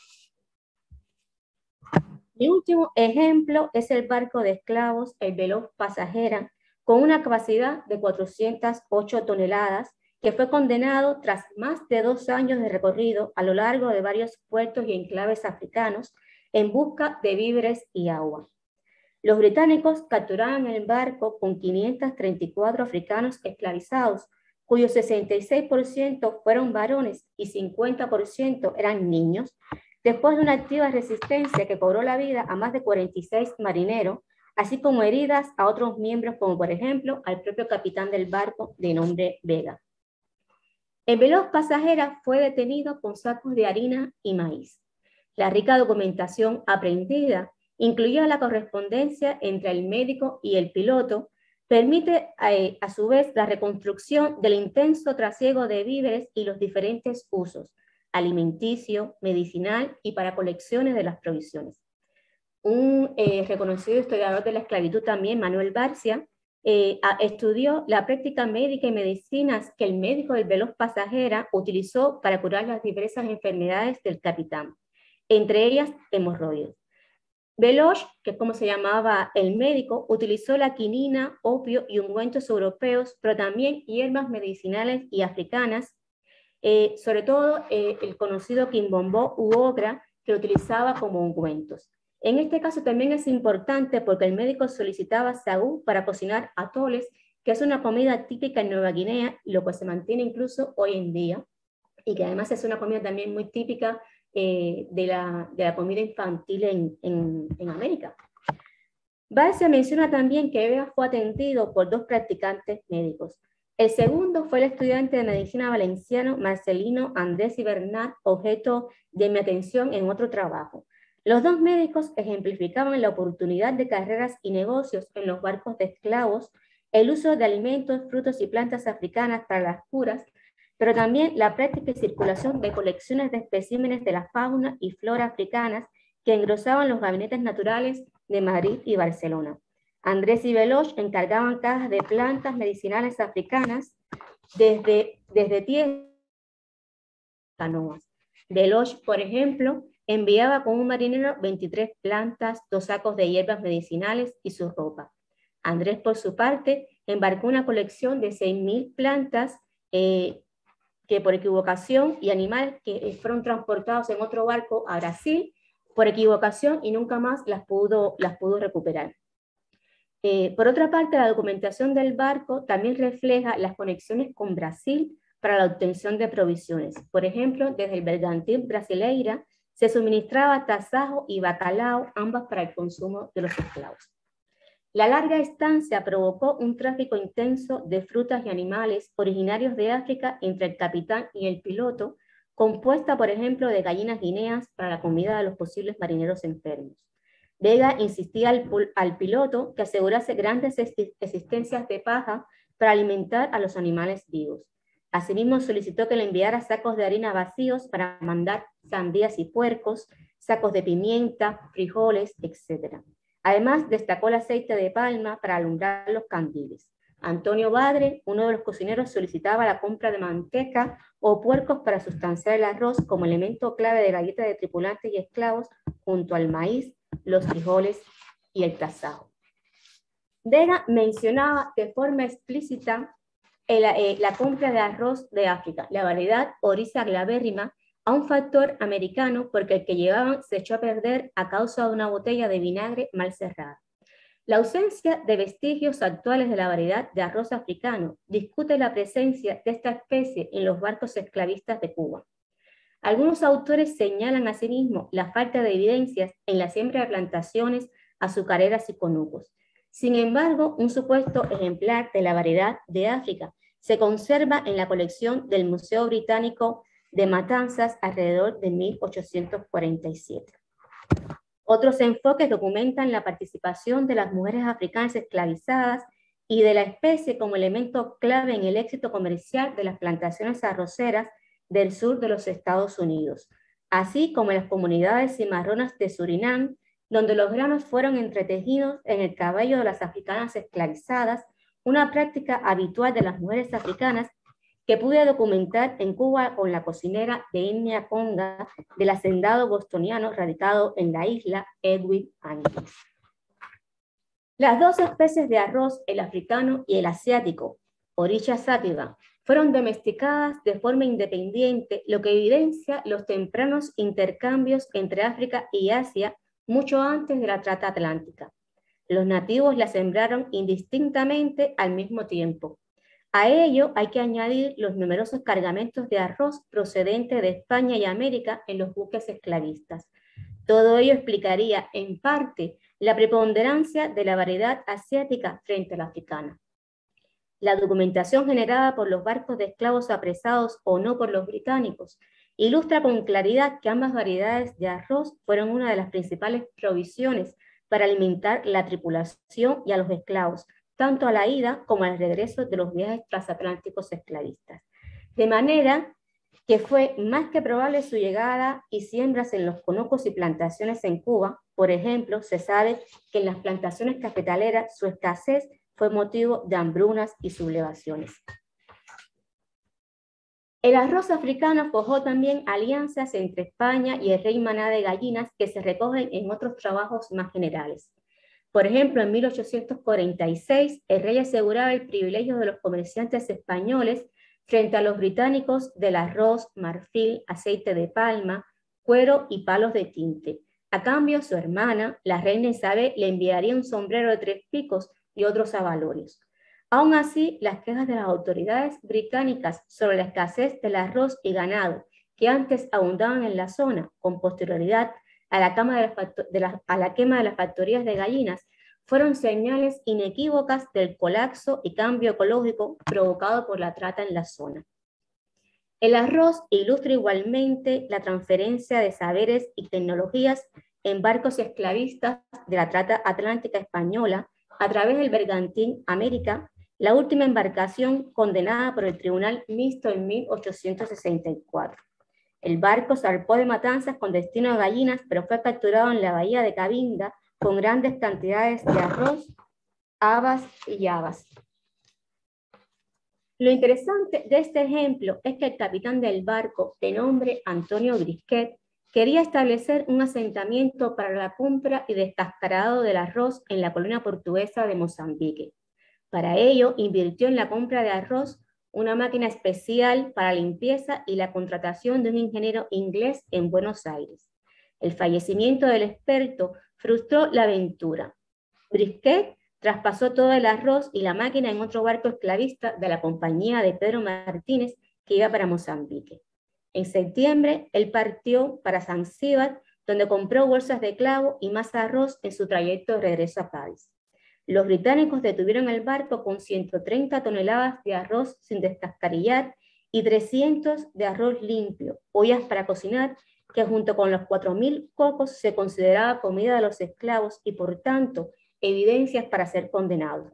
Mi último ejemplo es el barco de esclavos, el Veloz Pasajera, con una capacidad de cuatrocientas ocho toneladas, que fue condenado tras más de dos años de recorrido a lo largo de varios puertos y enclaves africanos en busca de víveres y agua. Los británicos capturaron el barco con quinientos treinta y cuatro africanos esclavizados, cuyos sesenta y seis por ciento fueron varones y cincuenta por ciento eran niños, después de una activa resistencia que cobró la vida a más de cuarenta y seis marineros, así como heridas a otros miembros, como por ejemplo al propio capitán del barco de nombre Vega. El Veloz Pasajera fue detenido con sacos de harina y maíz. La rica documentación aprendida, incluida la correspondencia entre el médico y el piloto, permite eh, a su vez la reconstrucción del intenso trasiego de víveres y los diferentes usos, alimenticio, medicinal y para colecciones de las provisiones. Un eh, reconocido historiador de la esclavitud también, Manuel Barcia, eh, a, estudió la práctica médica y medicinas que el médico del Veloz Pasajera utilizó para curar las diversas enfermedades del capitán, entre ellas hemorroides. Veloz, que es como se llamaba el médico, utilizó la quinina, opio y ungüentos europeos, pero también hierbas medicinales y africanas, eh, sobre todo eh, el conocido quimbombó u ogra, que lo utilizaba como ungüentos. En este caso también es importante porque el médico solicitaba sagú para cocinar atoles, que es una comida típica en Nueva Guinea, lo que se mantiene incluso hoy en día, y que además es una comida también muy típica eh, de, la, de la comida infantil en, en, en América. Balse menciona también que Vega fue atendido por dos practicantes médicos. El segundo fue el estudiante de medicina valenciano Marcelino Andrés y Bernat, objeto de mi atención en otro trabajo. Los dos médicos ejemplificaban la oportunidad de carreras y negocios en los barcos de esclavos, el uso de alimentos, frutos y plantas africanas para las curas, pero también la práctica y circulación de colecciones de especímenes de la fauna y flora africanas que engrosaban los gabinetes naturales de Madrid y Barcelona. Andrés y Veloz encargaban cajas de plantas medicinales africanas desde, desde tierra canoas. Veloz, por ejemplo, enviaba con un marinero veintitrés plantas, dos sacos de hierbas medicinales y su ropa. Andrés, por su parte, embarcó una colección de seis mil plantas eh, que por equivocación y animales que fueron transportados en otro barco a Brasil por equivocación y nunca más las pudo, las pudo recuperar. Eh, por otra parte, la documentación del barco también refleja las conexiones con Brasil para la obtención de provisiones. Por ejemplo, desde el Bergantín Brasileira se suministraba tasajo y bacalao, ambas para el consumo de los esclavos. La larga estancia provocó un tráfico intenso de frutas y animales originarios de África entre el capitán y el piloto, compuesta, por ejemplo, de gallinas guineas para la comida de los posibles marineros enfermos. Vega insistía al, al piloto que asegurase grandes existencias de paja para alimentar a los animales vivos. Asimismo, solicitó que le enviara sacos de harina vacíos para mandar sandías y puercos, sacos de pimienta, frijoles, etcétera. Además, destacó el aceite de palma para alumbrar los candiles. Antonio Badre, uno de los cocineros, solicitaba la compra de manteca o puercos para sustanciar el arroz como elemento clave de la dieta de tripulantes y esclavos, junto al maíz, los frijoles y el tasajo. Vega mencionaba de forma explícita el, eh, la compra de arroz de África, la variedad Oryza glabérrima, a un factor americano porque el que llevaban se echó a perder a causa de una botella de vinagre mal cerrada. La ausencia de vestigios actuales de la variedad de arroz africano discute la presencia de esta especie en los barcos esclavistas de Cuba. Algunos autores señalan asimismo la falta de evidencias en la siembra de plantaciones azucareras y conucos. Sin embargo, un supuesto ejemplar de la variedad de África se conserva en la colección del Museo Británico de Matanzas alrededor de mil ochocientos cuarenta y siete. Otros enfoques documentan la participación de las mujeres africanas esclavizadas y de la especie como elemento clave en el éxito comercial de las plantaciones arroceras del sur de los Estados Unidos, así como en las comunidades cimarronas de Surinam, donde los granos fueron entretejidos en el cabello de las africanas esclavizadas, una práctica habitual de las mujeres africanas que pude documentar en Cuba con la cocinera de etnia conga del hacendado bostoniano radicado en la isla, Edwin Andrews. Las dos especies de arroz, el africano y el asiático, Oryza sativa, fueron domesticadas de forma independiente, lo que evidencia los tempranos intercambios entre África y Asia mucho antes de la trata atlántica. Los nativos la sembraron indistintamente al mismo tiempo. A ello hay que añadir los numerosos cargamentos de arroz procedentes de España y América en los buques esclavistas. Todo ello explicaría, en parte, la preponderancia de la variedad asiática frente a la africana. La documentación generada por los barcos de esclavos apresados o no por los británicos ilustra con claridad que ambas variedades de arroz fueron una de las principales provisiones para alimentar la tripulación y a los esclavos, tanto a la ida como al regreso de los viajes transatlánticos esclavistas. De manera que fue más que probable su llegada y siembras en los conocos y plantaciones en Cuba. Por ejemplo, se sabe que en las plantaciones cafetaleras su escasez fue motivo de hambrunas y sublevaciones. El arroz africano forjó también alianzas entre España y el rey Maná de Gallinas que se recogen en otros trabajos más generales. Por ejemplo, en mil ochocientos cuarenta y seis, el rey aseguraba el privilegio de los comerciantes españoles frente a los británicos del arroz, marfil, aceite de palma, cuero y palos de tinte. A cambio, su hermana, la reina Isabel, le enviaría un sombrero de tres picos y otros avalorios. Aún así, las quejas de las autoridades británicas sobre la escasez del arroz y ganado que antes abundaban en la zona, con posterioridad a la, quema de las de la, a la quema de las factorías de gallinas, fueron señales inequívocas del colapso y cambio ecológico provocado por la trata en la zona. El arroz ilustra igualmente la transferencia de saberes y tecnologías en barcos esclavistas de la trata atlántica española a través del bergantín América, la última embarcación condenada por el Tribunal Mixto en mil ochocientos sesenta y cuatro. El barco zarpó de Matanzas con destino a Gallinas, pero fue capturado en la bahía de Cabinda con grandes cantidades de arroz, habas y habas. Lo interesante de este ejemplo es que el capitán del barco, de nombre Antonio Brisquet, quería establecer un asentamiento para la compra y descascarado del arroz en la colonia portuguesa de Mozambique. Para ello, invirtió en la compra de arroz, una máquina especial para limpieza y la contratación de un ingeniero inglés en Buenos Aires. El fallecimiento del experto frustró la aventura. Brisquet traspasó todo el arroz y la máquina en otro barco esclavista de la compañía de Pedro Martínez que iba para Mozambique. En septiembre, él partió para Zanzíbar, donde compró bolsas de clavo y más arroz en su trayecto de regreso a Cádiz. Los británicos detuvieron el barco con ciento treinta toneladas de arroz sin descascarillar y trescientos de arroz limpio, ollas para cocinar, que junto con los cuatro mil cocos se consideraba comida de los esclavos y por tanto evidencias para ser condenados.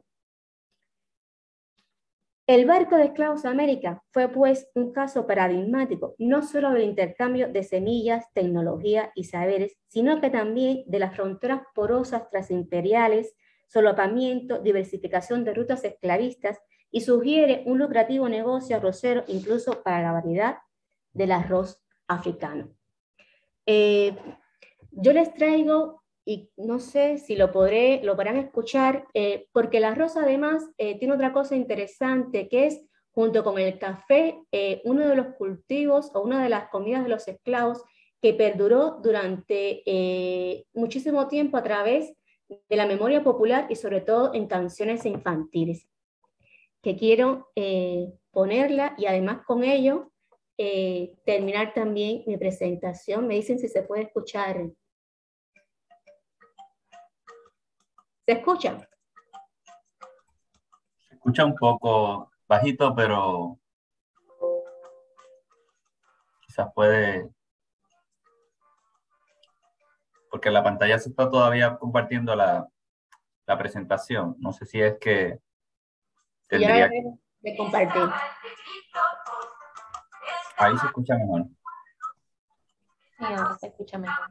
El barco de esclavos a América fue pues un caso paradigmático, no solo del intercambio de semillas, tecnología y saberes, sino que también de las fronteras porosas transimperiales, solapamiento, diversificación de rutas esclavistas y sugiere un lucrativo negocio arrocero incluso para la variedad del arroz africano. Eh, yo les traigo, y no sé si lo, podré, lo podrán escuchar, eh, porque el arroz además eh, tiene otra cosa interesante, que es, junto con el café, eh, uno de los cultivos o una de las comidas de los esclavos que perduró durante eh, muchísimo tiempo a través de la memoria popular y sobre todo en canciones infantiles, que quiero eh, ponerla y además con ello eh, terminar también mi presentación. Me dicen si se puede escuchar. ¿Se escucha? Se escucha un poco bajito, pero quizás puede, porque la pantalla se está todavía compartiendo la, la presentación. No sé si es que tendría que... de compartir. Ahí se escucha mejor. Sí, ahora se escucha mejor.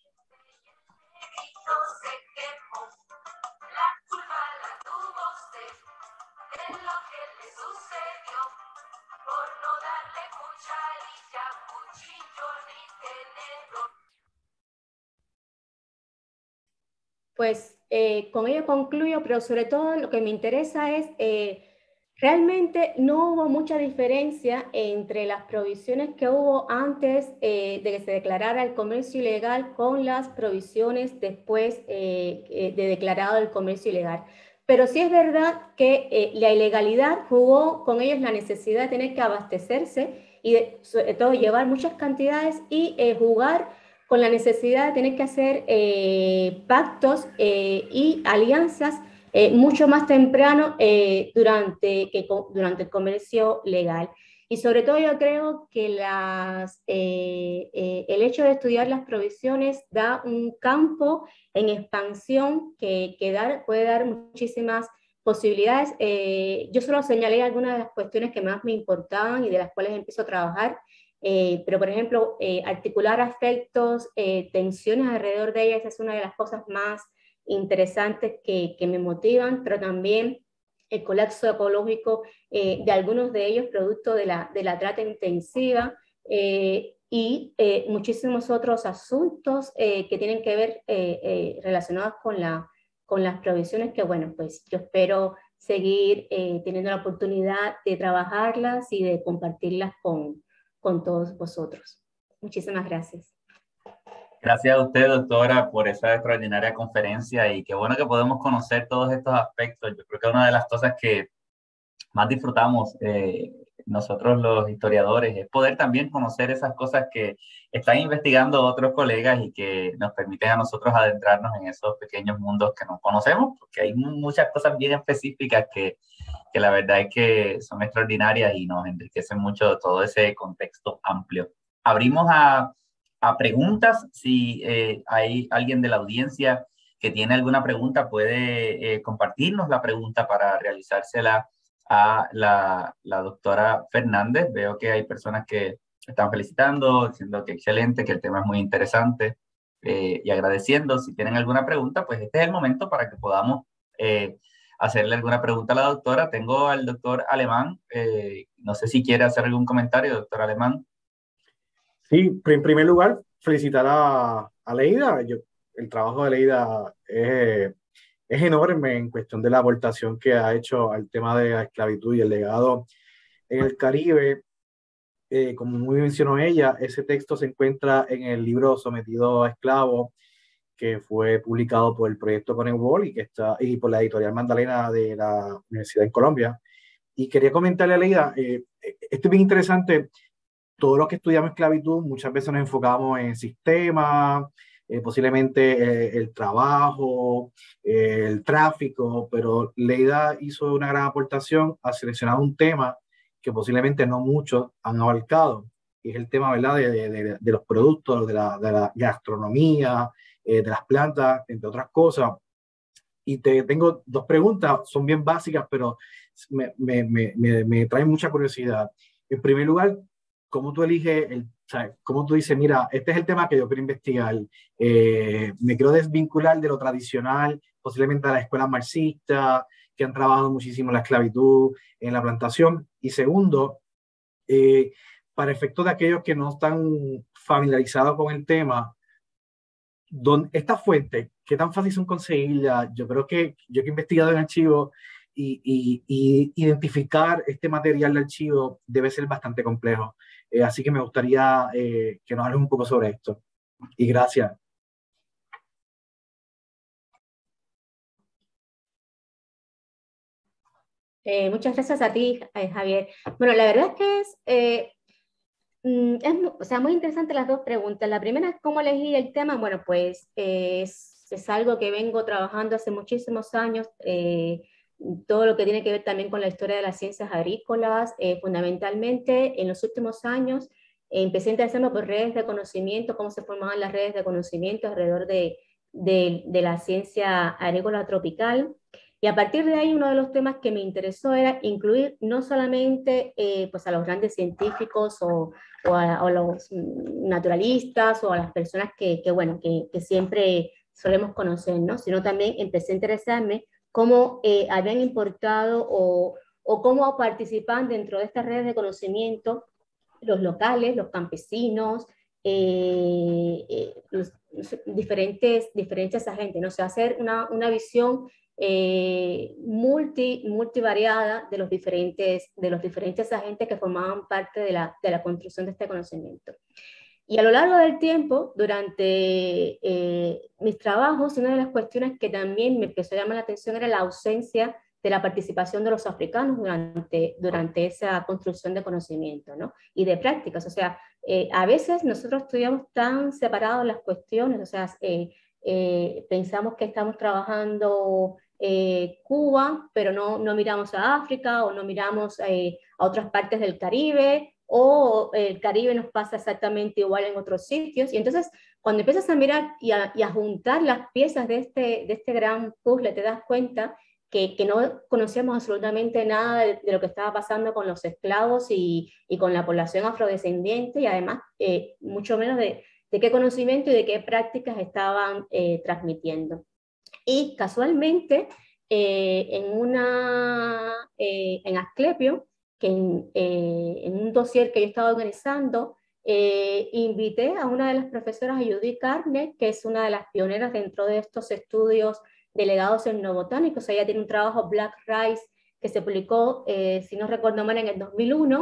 Pues eh, con ello concluyo, pero sobre todo lo que me interesa es, eh, realmente no hubo mucha diferencia entre las provisiones que hubo antes eh, de que se declarara el comercio ilegal con las provisiones después eh, de declarado el comercio ilegal. Pero sí es verdad que eh, la ilegalidad jugó con ellos la necesidad de tener que abastecerse y de, sobre todo llevar muchas cantidades y eh, jugar con la necesidad de tener que hacer eh, pactos eh, y alianzas eh, mucho más temprano eh, durante, que, durante el comercio legal. Y sobre todo yo creo que las, eh, eh, el hecho de estudiar las provisiones da un campo en expansión que, que dar, puede dar muchísimas posibilidades. Eh, yo solo señalé algunas de las cuestiones que más me importaban y de las cuales empiezo a trabajar. Eh, pero, por ejemplo, eh, articular afectos, eh, tensiones alrededor de ellas es una de las cosas más interesantes que, que me motivan, pero también el colapso ecológico eh, de algunos de ellos, producto de la, de la trata intensiva, eh, y eh, muchísimos otros asuntos eh, que tienen que ver eh, eh, relacionados con, la, con las provisiones que, bueno, pues yo espero seguir eh, teniendo la oportunidad de trabajarlas y de compartirlas con con todos vosotros. Muchísimas gracias. Gracias a usted, doctora, por esa extraordinaria conferencia y qué bueno que podemos conocer todos estos aspectos. Yo creo que una de las cosas que más disfrutamos eh, nosotros los historiadores es poder también conocer esas cosas que están investigando otros colegas y que nos permiten a nosotros adentrarnos en esos pequeños mundos que no conocemos, porque hay muchas cosas bien específicas que, que la verdad es que son extraordinarias y nos enriquecen mucho todo ese contexto amplio. Abrimos a, a preguntas. Si eh, hay alguien de la audiencia que tiene alguna pregunta, puede eh, compartirnos la pregunta para realizársela a la, la doctora Fernández. Veo que hay personas que están felicitando, diciendo que excelente, que el tema es muy interesante eh, y agradeciendo. Si tienen alguna pregunta, pues este es el momento para que podamos eh, hacerle alguna pregunta a la doctora. Tengo al doctor Alemán, eh, no sé si quiere hacer algún comentario, doctor Alemán. Sí, en primer lugar, felicitar a, a Leida. Yo, el trabajo de Leida es, es enorme en cuestión de la aportación que ha hecho al tema de la esclavitud y el legado en el Caribe. Eh, como muy mencionó ella, ese texto se encuentra en el libro Sometido a Esclavos, que fue publicado por el Proyecto Conebol y, que está, y por la editorial Magdalena de la Universidad en Colombia. Y quería comentarle a Leida, eh, esto es bien interesante. Todos los que estudiamos esclavitud muchas veces nos enfocamos en sistemas, eh, posiblemente eh, el trabajo, eh, el tráfico, pero Leida hizo una gran aportación a seleccionar un tema que posiblemente no muchos han abarcado, y es el tema, ¿verdad?, de, de, de, de los productos, de la, de la gastronomía, eh, de las plantas, entre otras cosas. Y te tengo dos preguntas, son bien básicas, pero me, me, me, me, me traen mucha curiosidad. En primer lugar, ¿cómo tú eliges, el, o sea, cómo tú dices, mira, este es el tema que yo quiero investigar, eh, me quiero desvincular de lo tradicional, posiblemente a la escuela marxista, que han trabajado muchísimo en la esclavitud, en la plantación? Y segundo, eh, para efectos de aquellos que no están familiarizados con el tema, don, estas fuentes, ¿qué tan fácil son conseguirlas? Yo creo que yo que he investigado en archivos y, y, y identificar este material de archivo debe ser bastante complejo. Eh, así que me gustaría eh, que nos hables un poco sobre esto. Y gracias. Eh, muchas gracias a ti, eh, Javier. Bueno, la verdad es que es... Eh, Es, o sea, muy interesante las dos preguntas. La primera es cómo elegí el tema. Bueno, pues eh, es, es algo que vengo trabajando hace muchísimos años, eh, todo lo que tiene que ver también con la historia de las ciencias agrícolas. Eh, fundamentalmente, en los últimos años eh, empecé a interesarme por redes de conocimiento, cómo se formaban las redes de conocimiento alrededor de, de, de la ciencia agrícola tropical. Y a partir de ahí, uno de los temas que me interesó era incluir no solamente eh, pues a los grandes científicos o, o, a, o a los naturalistas o a las personas que, que bueno, que, que siempre solemos conocer, ¿no? Sino también empecé a interesarme cómo eh, habían importado o, o cómo participan dentro de estas redes de conocimiento los locales, los campesinos, eh, eh, los, los diferentes, diferentes agentes, ¿no? O sea, hacer una, una visión eh, multi, multivariada de los, diferentes, de los diferentes agentes que formaban parte de la, de la construcción de este conocimiento. Y a lo largo del tiempo, durante eh, mis trabajos, una de las cuestiones que también me empezó a llamar la atención era la ausencia de la participación de los africanos durante, durante esa construcción de conocimiento, ¿no? Y de prácticas. O sea, eh, a veces nosotros estudiamos tan separados las cuestiones, o sea, eh, eh, pensamos que estamos trabajando eh, Cuba, pero no, no miramos a África o no miramos eh, a otras partes del Caribe, o el Caribe nos pasa exactamente igual en otros sitios. Y entonces, cuando empiezas a mirar y a, y a juntar las piezas de este, de este gran puzzle, te das cuenta que, que no conocíamos absolutamente nada de, de lo que estaba pasando con los esclavos y, y con la población afrodescendiente, y además eh, mucho menos de, de qué conocimiento y de qué prácticas estaban eh, transmitiendo. Y casualmente, eh, en, una, eh, en Asclepio, que en, eh, en un dossier que yo estaba organizando, eh, invité a una de las profesoras, Judy Carne, que es una de las pioneras dentro de estos estudios delegados etnobotánicos. Ella tiene un trabajo, Black Rice, que se publicó, eh, si no recuerdo mal, en el dos mil uno,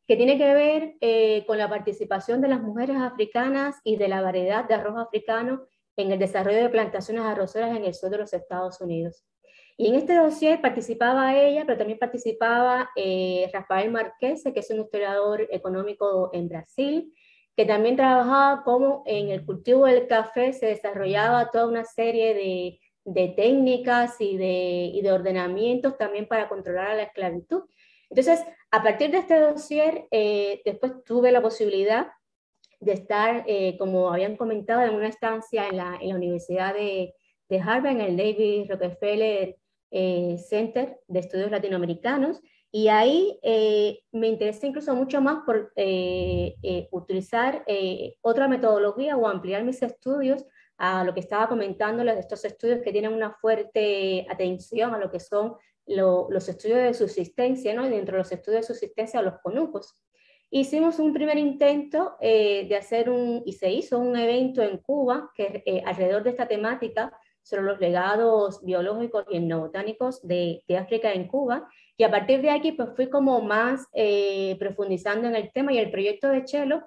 que tiene que ver eh, con la participación de las mujeres africanas y de la variedad de arroz africano en el desarrollo de plantaciones arroceras en el sur de los Estados Unidos. Y en este dossier participaba ella, pero también participaba eh, Rafael Marquese, que es un historiador económico en Brasil, que también trabajaba como en el cultivo del café se desarrollaba toda una serie de, de técnicas y de, y de ordenamientos también para controlar a la esclavitud. Entonces, a partir de este dossier, eh, después tuve la posibilidad de estar, eh, como habían comentado, en una estancia en la, en la Universidad de, de Harvard, en el David Rockefeller eh, Center de Estudios Latinoamericanos, y ahí eh, me interesé incluso mucho más por eh, eh, utilizar eh, otra metodología o ampliar mis estudios a lo que estaba comentándoles de estos estudios que tienen una fuerte atención a lo que son lo, los estudios de subsistencia, ¿no? Y dentro de los estudios de subsistencia, los conucos. Hicimos un primer intento eh, de hacer un, y se hizo un evento en Cuba que eh, alrededor de esta temática sobre los legados biológicos y etnobotánicos de, de África en Cuba, y a partir de aquí pues fui como más eh, profundizando en el tema, y el proyecto de Chelo,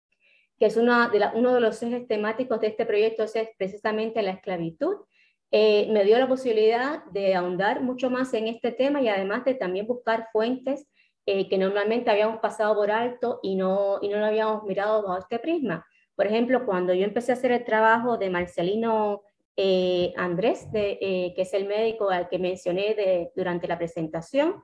que es una de la, uno de los ejes temáticos de este proyecto, es precisamente la esclavitud, eh, me dio la posibilidad de ahondar mucho más en este tema y además de también buscar fuentes eh, que normalmente habíamos pasado por alto y no, y no lo habíamos mirado bajo este prisma. Por ejemplo, cuando yo empecé a hacer el trabajo de Marcelino eh, Andrés, de, eh, que es el médico al que mencioné de, durante la presentación,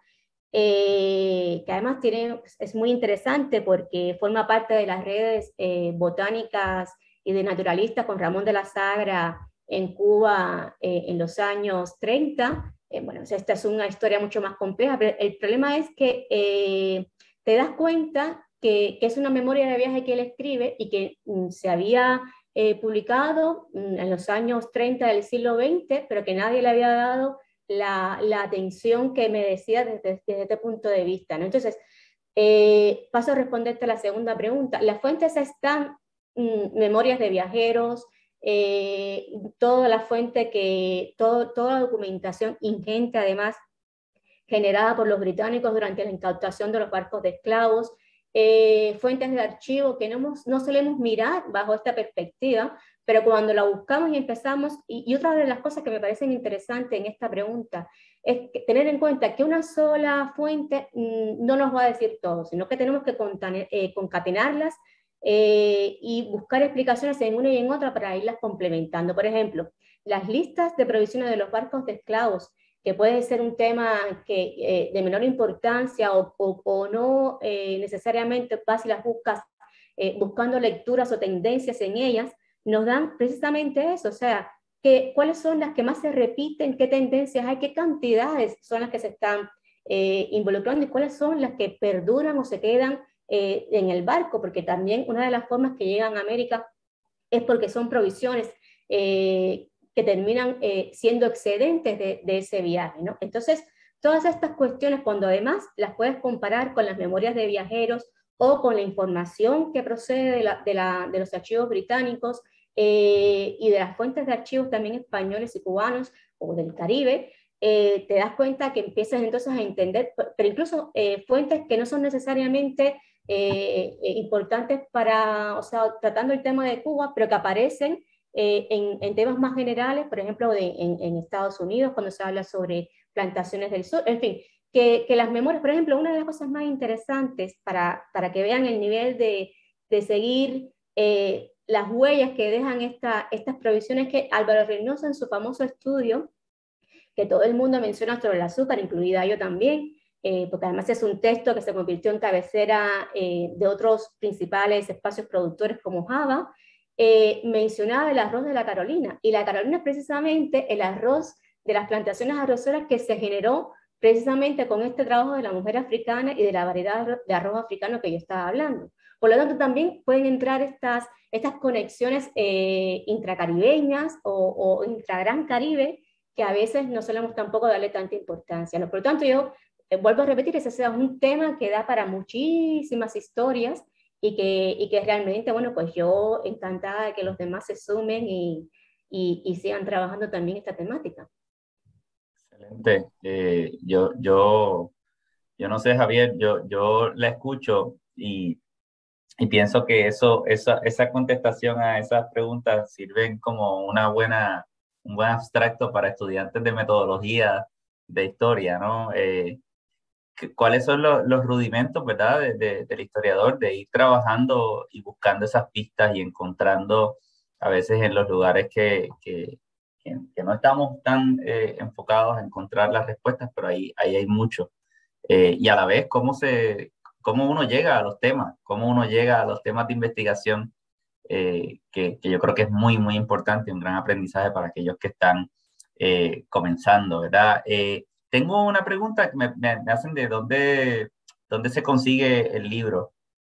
eh, que además tiene, es muy interesante porque forma parte de las redes eh, botánicas y de naturalistas con Ramón de la Sagra en Cuba eh, en los años treinta. Eh, bueno, esta es una historia mucho más compleja, pero el problema es que eh, te das cuenta que, que es una memoria de viaje que él escribe y que mm, se había eh, publicado mm, en los años treinta del siglo veinte, pero que nadie le había dado la, la atención que merecía desde, desde este punto de vista, ¿no? Entonces, eh, paso a responderte a la segunda pregunta. Las fuentes están, mm, memorias de viajeros, eh, toda la fuente que, todo, toda la documentación ingente además generada por los británicos durante la incautación de los barcos de esclavos, eh, fuentes de archivo que no, hemos, no solemos mirar bajo esta perspectiva, pero cuando la buscamos y empezamos, y, y otra de las cosas que me parecen interesantes en esta pregunta, es que tener en cuenta que una sola fuente mmm, no nos va a decir todo, sino que tenemos que contaner, eh, concatenarlas eh, y buscar explicaciones en una y en otra para irlas complementando. Por ejemplo, las listas de provisiones de los barcos de esclavos, que puede ser un tema que, eh, de menor importancia o, o, o no eh, necesariamente vas y las buscas eh, buscando lecturas o tendencias en ellas, nos dan precisamente eso, o sea, que, cuáles son las que más se repiten, qué tendencias hay, qué cantidades son las que se están eh, involucrando y cuáles son las que perduran o se quedan eh, en el barco, porque también una de las formas que llegan a América es porque son provisiones eh, que terminan eh, siendo excedentes de, de ese viaje, ¿no? Entonces, todas estas cuestiones, cuando además las puedes comparar con las memorias de viajeros o con la información que procede de, la, de, la, de los archivos británicos eh, y de las fuentes de archivos también españoles y cubanos o del Caribe, eh, te das cuenta que empiezas entonces a entender, pero incluso eh, fuentes que no son necesariamente eh, importantes para, o sea, tratando el tema de Cuba, pero que aparecen Eh, en, en temas más generales, por ejemplo, de, en, en Estados Unidos, cuando se habla sobre plantaciones del sur, en fin, que, que las memorias, por ejemplo, una de las cosas más interesantes para, para que vean el nivel de, de seguir eh, las huellas que dejan esta, estas provisiones, que Álvaro Reynoso en su famoso estudio, que todo el mundo menciona sobre el azúcar, incluida yo también, eh, porque además es un texto que se convirtió en cabecera eh, de otros principales espacios productores como Java, Eh, mencionaba el arroz de la Carolina, y la Carolina es precisamente el arroz de las plantaciones arroceras que se generó precisamente con este trabajo de la mujer africana y de la variedad de arroz africano que yo estaba hablando. Por lo tanto, también pueden entrar estas, estas conexiones eh, intracaribeñas o, o intragran Caribe, que a veces no solemos tampoco darle tanta importancia, ¿no? Por lo tanto, yo eh, vuelvo a repetir, ese es un tema que da para muchísimas historias, y que, y que realmente, bueno, pues yo encantada de que los demás se sumen y, y, y sigan trabajando también esta temática. Excelente. Eh, yo, yo, yo no sé, Javier, yo, yo la escucho Y, y pienso que eso, esa, esa contestación a esas preguntas sirven como una buena, un buen abstracto para estudiantes de metodología de historia, ¿no? Eh, ¿cuáles son los, los rudimentos, verdad, de, de, del historiador, de ir trabajando y buscando esas pistas y encontrando a veces en los lugares que, que, que, que no estamos tan eh, enfocados a encontrar las respuestas, pero ahí, ahí hay mucho. Eh, y a la vez, cómo, se, cómo uno llega a los temas, cómo uno llega a los temas de investigación, eh, que, que yo creo que es muy, muy importante, un gran aprendizaje para aquellos que están eh, comenzando, ¿verdad? Eh, tengo una pregunta que me, me, me hacen de dónde, dónde se consigue el libro.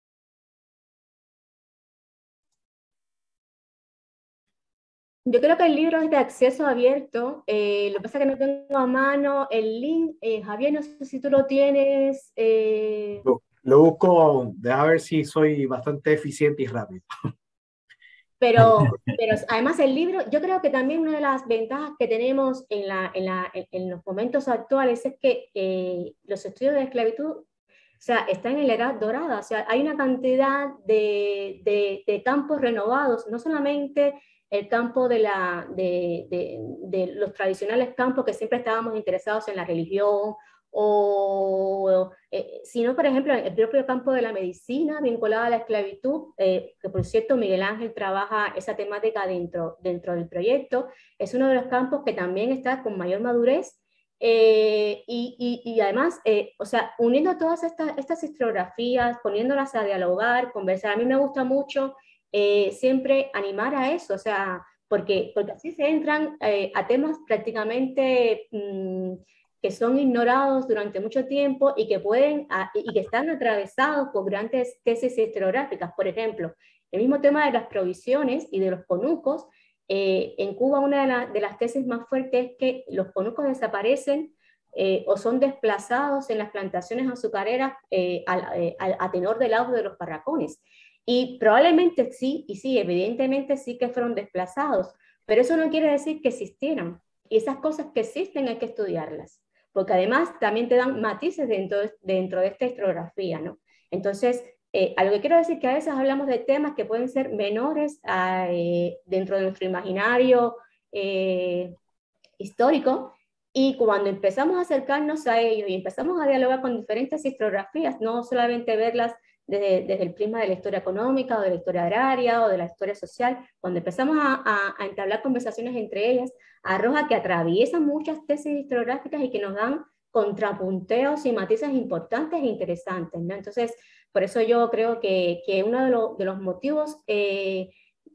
Yo creo que el libro es de acceso abierto. Eh, lo que pasa es que no tengo a mano el link. Eh, Javier, no sé si tú lo tienes. Eh, Lo, lo busco, deja ver si soy bastante eficiente y rápido. pero, pero además el libro, yo creo que también una de las ventajas que tenemos en, la, en, la, en, en los momentos actuales es que eh, los estudios de esclavitud, o sea, están en la edad dorada. O sea, hay una cantidad de, de, de campos renovados, no solamente el campo de, la, de, de, de los tradicionales campos que siempre estábamos interesados en la religión, o eh, sino, por ejemplo, el propio campo de la medicina vinculada a la esclavitud, eh, que por cierto Miguel Ángel trabaja esa temática dentro, dentro del proyecto, es uno de los campos que también está con mayor madurez. Eh, y, y, y, además, eh, o sea, uniendo todas estas, estas historiografías, poniéndolas a dialogar, conversar, a mí me gusta mucho eh, siempre animar a eso, o sea, porque, porque así se entran eh, a temas prácticamente mmm, que son ignorados durante mucho tiempo y que, pueden, y que están atravesados por grandes tesis historiográficas. Por ejemplo, el mismo tema de las provisiones y de los conucos. Eh, en Cuba una de, la, de las tesis más fuertes es que los conucos desaparecen eh, o son desplazados en las plantaciones azucareras eh, a, eh, a tenor del auge de los barracones. Y probablemente sí, y sí, evidentemente sí que fueron desplazados, pero eso no quiere decir que existieran. Y esas cosas que existen hay que estudiarlas, porque además también te dan matices dentro, dentro de esta historiografía, ¿no? Entonces, eh, a lo que quiero decir que a veces hablamos de temas que pueden ser menores a, eh, dentro de nuestro imaginario eh, histórico, y cuando empezamos a acercarnos a ellos y empezamos a dialogar con diferentes historiografías, no solamente verlas desde, desde el prisma de la historia económica o de la historia agraria o de la historia social, cuando empezamos a, a, a entablar conversaciones entre ellas, arroja que atraviesan muchas tesis historiográficas y que nos dan contrapunteos y matices importantes e interesantes, ¿no? Entonces, por eso yo creo que, que uno de, lo, de los motivos eh,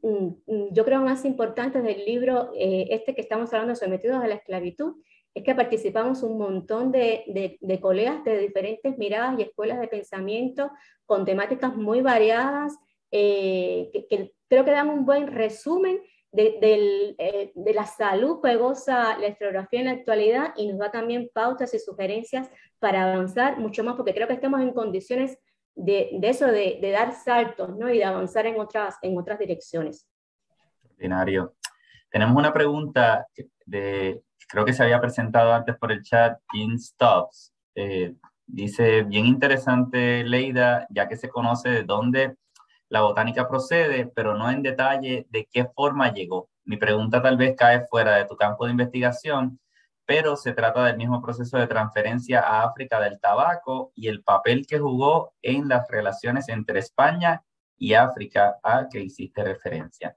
yo creo más importantes del libro eh, este que estamos hablando, Sometidos a la Esclavitud, es que participamos un montón de, de, de colegas de diferentes miradas y escuelas de pensamiento con temáticas muy variadas, eh, que, que creo que dan un buen resumen de, de, eh, de la salud que goza la historiografía en la actualidad, y nos da también pautas y sugerencias para avanzar mucho más, porque creo que estamos en condiciones de, de eso, de, de dar saltos, ¿no? Y de avanzar en otras, en otras direcciones. Extraordinario. Tenemos una pregunta de, creo que se había presentado antes por el chat, Jean Stubbs. Eh, dice, bien interesante, Leida, ya que se conoce de dónde la botánica procede, pero no en detalle de qué forma llegó. Mi pregunta tal vez cae fuera de tu campo de investigación, pero se trata del mismo proceso de transferencia a África del tabaco y el papel que jugó en las relaciones entre España y África a que hiciste referencia.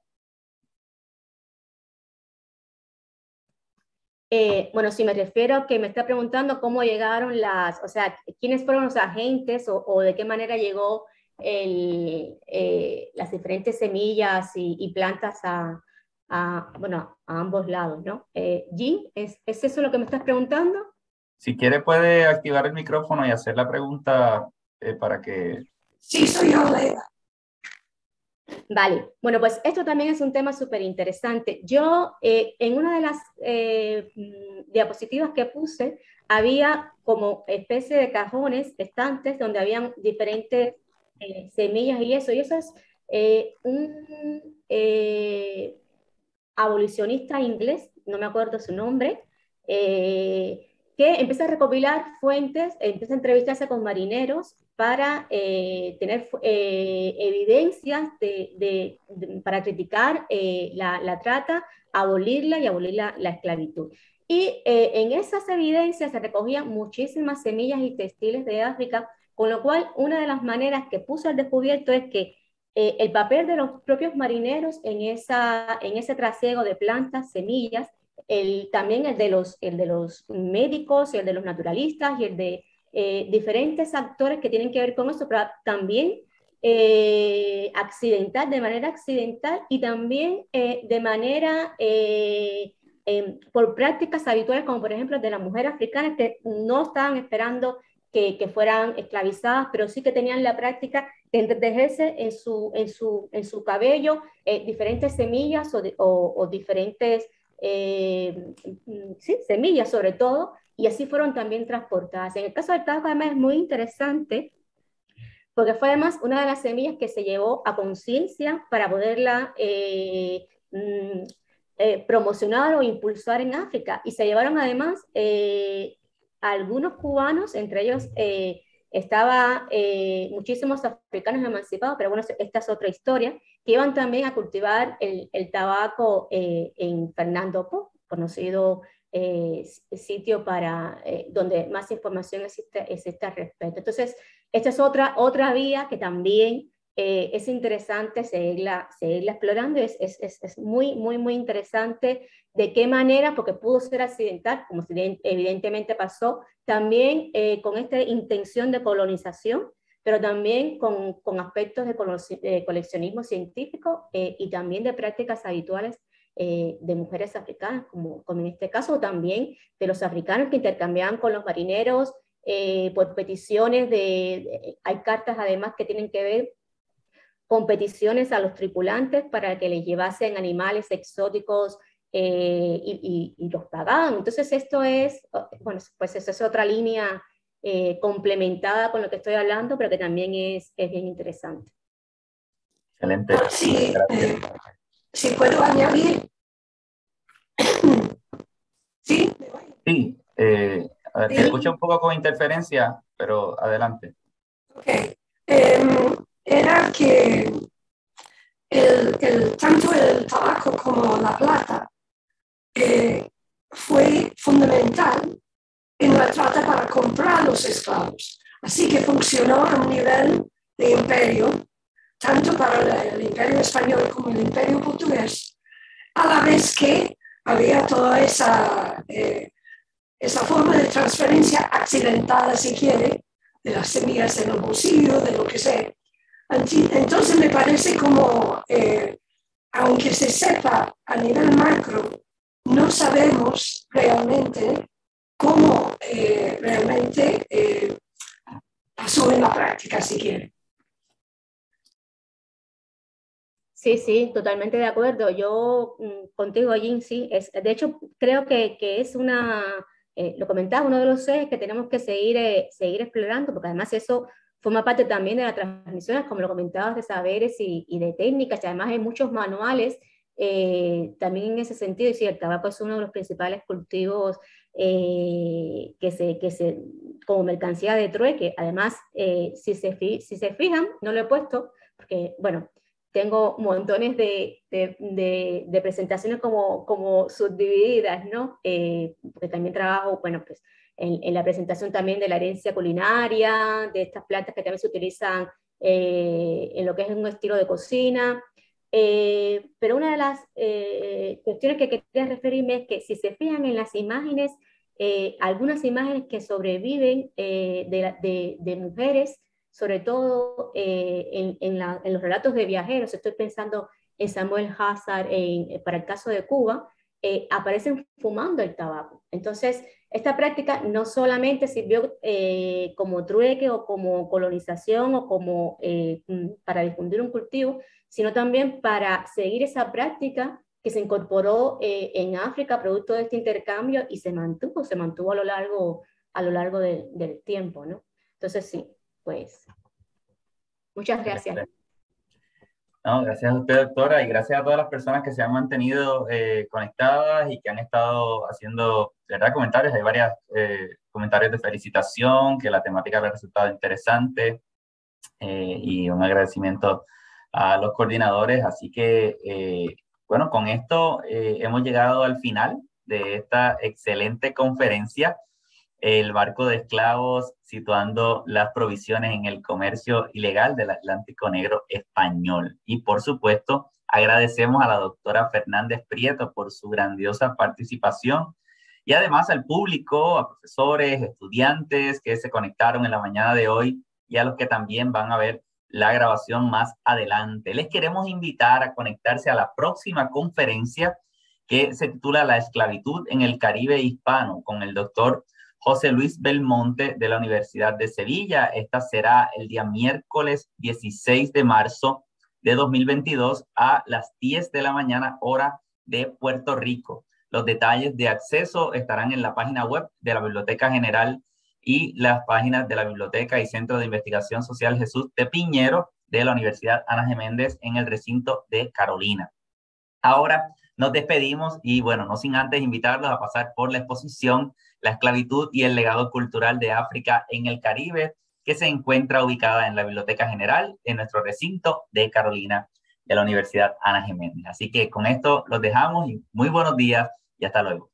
Eh, bueno, si me refiero a que me está preguntando cómo llegaron las, o sea, quiénes fueron los agentes o, o de qué manera llegó el, eh, las diferentes semillas y, y plantas a, a, bueno, a ambos lados, ¿no? Eh, Jean, ¿es, ¿es eso lo que me estás preguntando? Si quiere puede activar el micrófono y hacer la pregunta eh, para que... Sí, soy yo, Leida. Vale, bueno, pues esto también es un tema súper interesante. Yo, eh, en una de las eh, diapositivas que puse, había como especie de cajones, estantes, donde habían diferentes eh, semillas y eso, y eso es eh, un eh, abolicionista inglés, no me acuerdo su nombre, eh, que empieza a recopilar fuentes, empieza a entrevistarse con marineros para eh, tener eh, evidencias de, de, de, para criticar eh, la, la trata, abolirla y abolir la, la esclavitud. Y eh, en esas evidencias se recogían muchísimas semillas y textiles de África, con lo cual una de las maneras que puso al descubierto es que eh, el papel de los propios marineros en, esa, en ese trasiego de plantas, semillas, el, también el de, los, el de los médicos, el de los naturalistas y el de eh, diferentes actores que tienen que ver con eso, pero también eh, accidental, de manera accidental y también eh, de manera... Eh, Eh, por prácticas habituales, como por ejemplo de las mujeres africanas que no estaban esperando que, que fueran esclavizadas, pero sí que tenían la práctica de entretejerse en su, en su, en su cabello eh, diferentes semillas o, de, o, o diferentes eh, sí, semillas sobre todo, y así fueron también transportadas. En el caso del tabaco además es muy interesante porque fue además una de las semillas que se llevó a conciencia para poderla eh, Eh, promocionar o impulsar en África, y se llevaron además eh, algunos cubanos, entre ellos eh, estaba eh, muchísimos africanos emancipados, pero bueno, esta es otra historia, que iban también a cultivar el, el tabaco eh, en Fernando Po, conocido eh, sitio para, eh, donde más información existe, existe al respecto. Entonces, esta es otra, otra vía que también Eh, es interesante seguirla, seguirla explorando, es, es, es muy, muy, muy interesante de qué manera, porque pudo ser accidental, como evidentemente pasó, también eh, con esta intención de colonización, pero también con, con aspectos de, de coleccionismo científico eh, y también de prácticas habituales eh, de mujeres africanas, como, como en este caso, también de los africanos que intercambiaban con los marineros eh, por peticiones de, de, hay cartas además que tienen que ver competiciones a los tripulantes para que les llevasen animales exóticos eh, y, y, y los pagaban. Entonces esto es, bueno, pues esa es otra línea eh, complementada con lo que estoy hablando, pero que también es, es bien interesante. Excelente. Sí, eh, si puedo añadir. Sí, sí eh, a ver, sí. te escucho un poco con interferencia, pero adelante. Ok. Eh, era que el, el, tanto el tabaco como la plata eh, fue fundamental en la trata para comprar los esclavos. Así que funcionó a un nivel de imperio, tanto para el imperio español como el imperio portugués, a la vez que había toda esa, eh, esa forma de transferencia accidentada, si quiere, de las semillas en el bolsillo, de lo que sea. Entonces me parece como, eh, aunque se sepa a nivel macro, no sabemos realmente cómo eh, realmente eh, pasó en la práctica, si quiere. Sí, sí, totalmente de acuerdo. Yo mmm, contigo, Jim, sí. Es, de hecho, creo que, que es una, eh, lo comentaba, uno de los ejes que tenemos que seguir, eh, seguir explorando, porque además eso forma parte también de las transmisiones, como lo comentabas, de saberes y, y de técnicas, y además hay muchos manuales eh, también en ese sentido, y sí, el tabaco es uno de los principales cultivos eh, que, se, que se, como mercancía de trueque. Además, eh, si, se fi, si se fijan, no lo he puesto, porque, bueno, tengo montones de, de, de, de presentaciones como, como subdivididas, ¿no? Eh, porque también trabajo, bueno, pues en, en la presentación también de la herencia culinaria, de estas plantas que también se utilizan eh, en lo que es un estilo de cocina. Eh, pero una de las eh, cuestiones que quería referirme es que si se fijan en las imágenes, eh, algunas imágenes que sobreviven eh, de, de, de mujeres, sobre todo eh, en, en, la, en los relatos de viajeros, estoy pensando en Samuel Hazard en, para el caso de Cuba, eh, aparecen fumando el tabaco. Entonces, esta práctica no solamente sirvió eh, como trueque o como colonización o como eh, para difundir un cultivo, sino también para seguir esa práctica que se incorporó eh, en África producto de este intercambio y se mantuvo, se mantuvo a lo largo, a lo largo de, del tiempo, ¿no? Entonces sí, pues muchas gracias. No, gracias a usted, doctora, y gracias a todas las personas que se han mantenido eh, conectadas y que han estado haciendo, ¿verdad?, comentarios. Hay varios eh, comentarios de felicitación, que la temática le ha resultado interesante, eh, y un agradecimiento a los coordinadores. Así que, eh, bueno, con esto eh, hemos llegado al final de esta excelente conferencia, el barco de esclavos situando las provisiones en el comercio ilegal del Atlántico Negro español. Y por supuesto, agradecemos a la doctora Fernández Prieto por su grandiosa participación y además al público, a profesores, estudiantes que se conectaron en la mañana de hoy y a los que también van a ver la grabación más adelante. Les queremos invitar a conectarse a la próxima conferencia que se titula La esclavitud en el Caribe hispano con el doctor José Luis Belmonte de la Universidad de Sevilla. Esta será el día miércoles dieciséis de marzo de dos mil veintidós a las diez de la mañana, hora de Puerto Rico. Los detalles de acceso estarán en la página web de la Biblioteca General y las páginas de la Biblioteca y Centro de Investigación Social Jesús de Piñero de la Universidad Ana G. Méndez en el recinto de Carolina. Ahora nos despedimos y, bueno, no sin antes invitarlos a pasar por la exposición La esclavitud y el legado cultural de África en el Caribe, que se encuentra ubicada en la Biblioteca General, en nuestro recinto de Carolina, de la Universidad Ana G. Méndez. Así que con esto los dejamos y muy buenos días y hasta luego.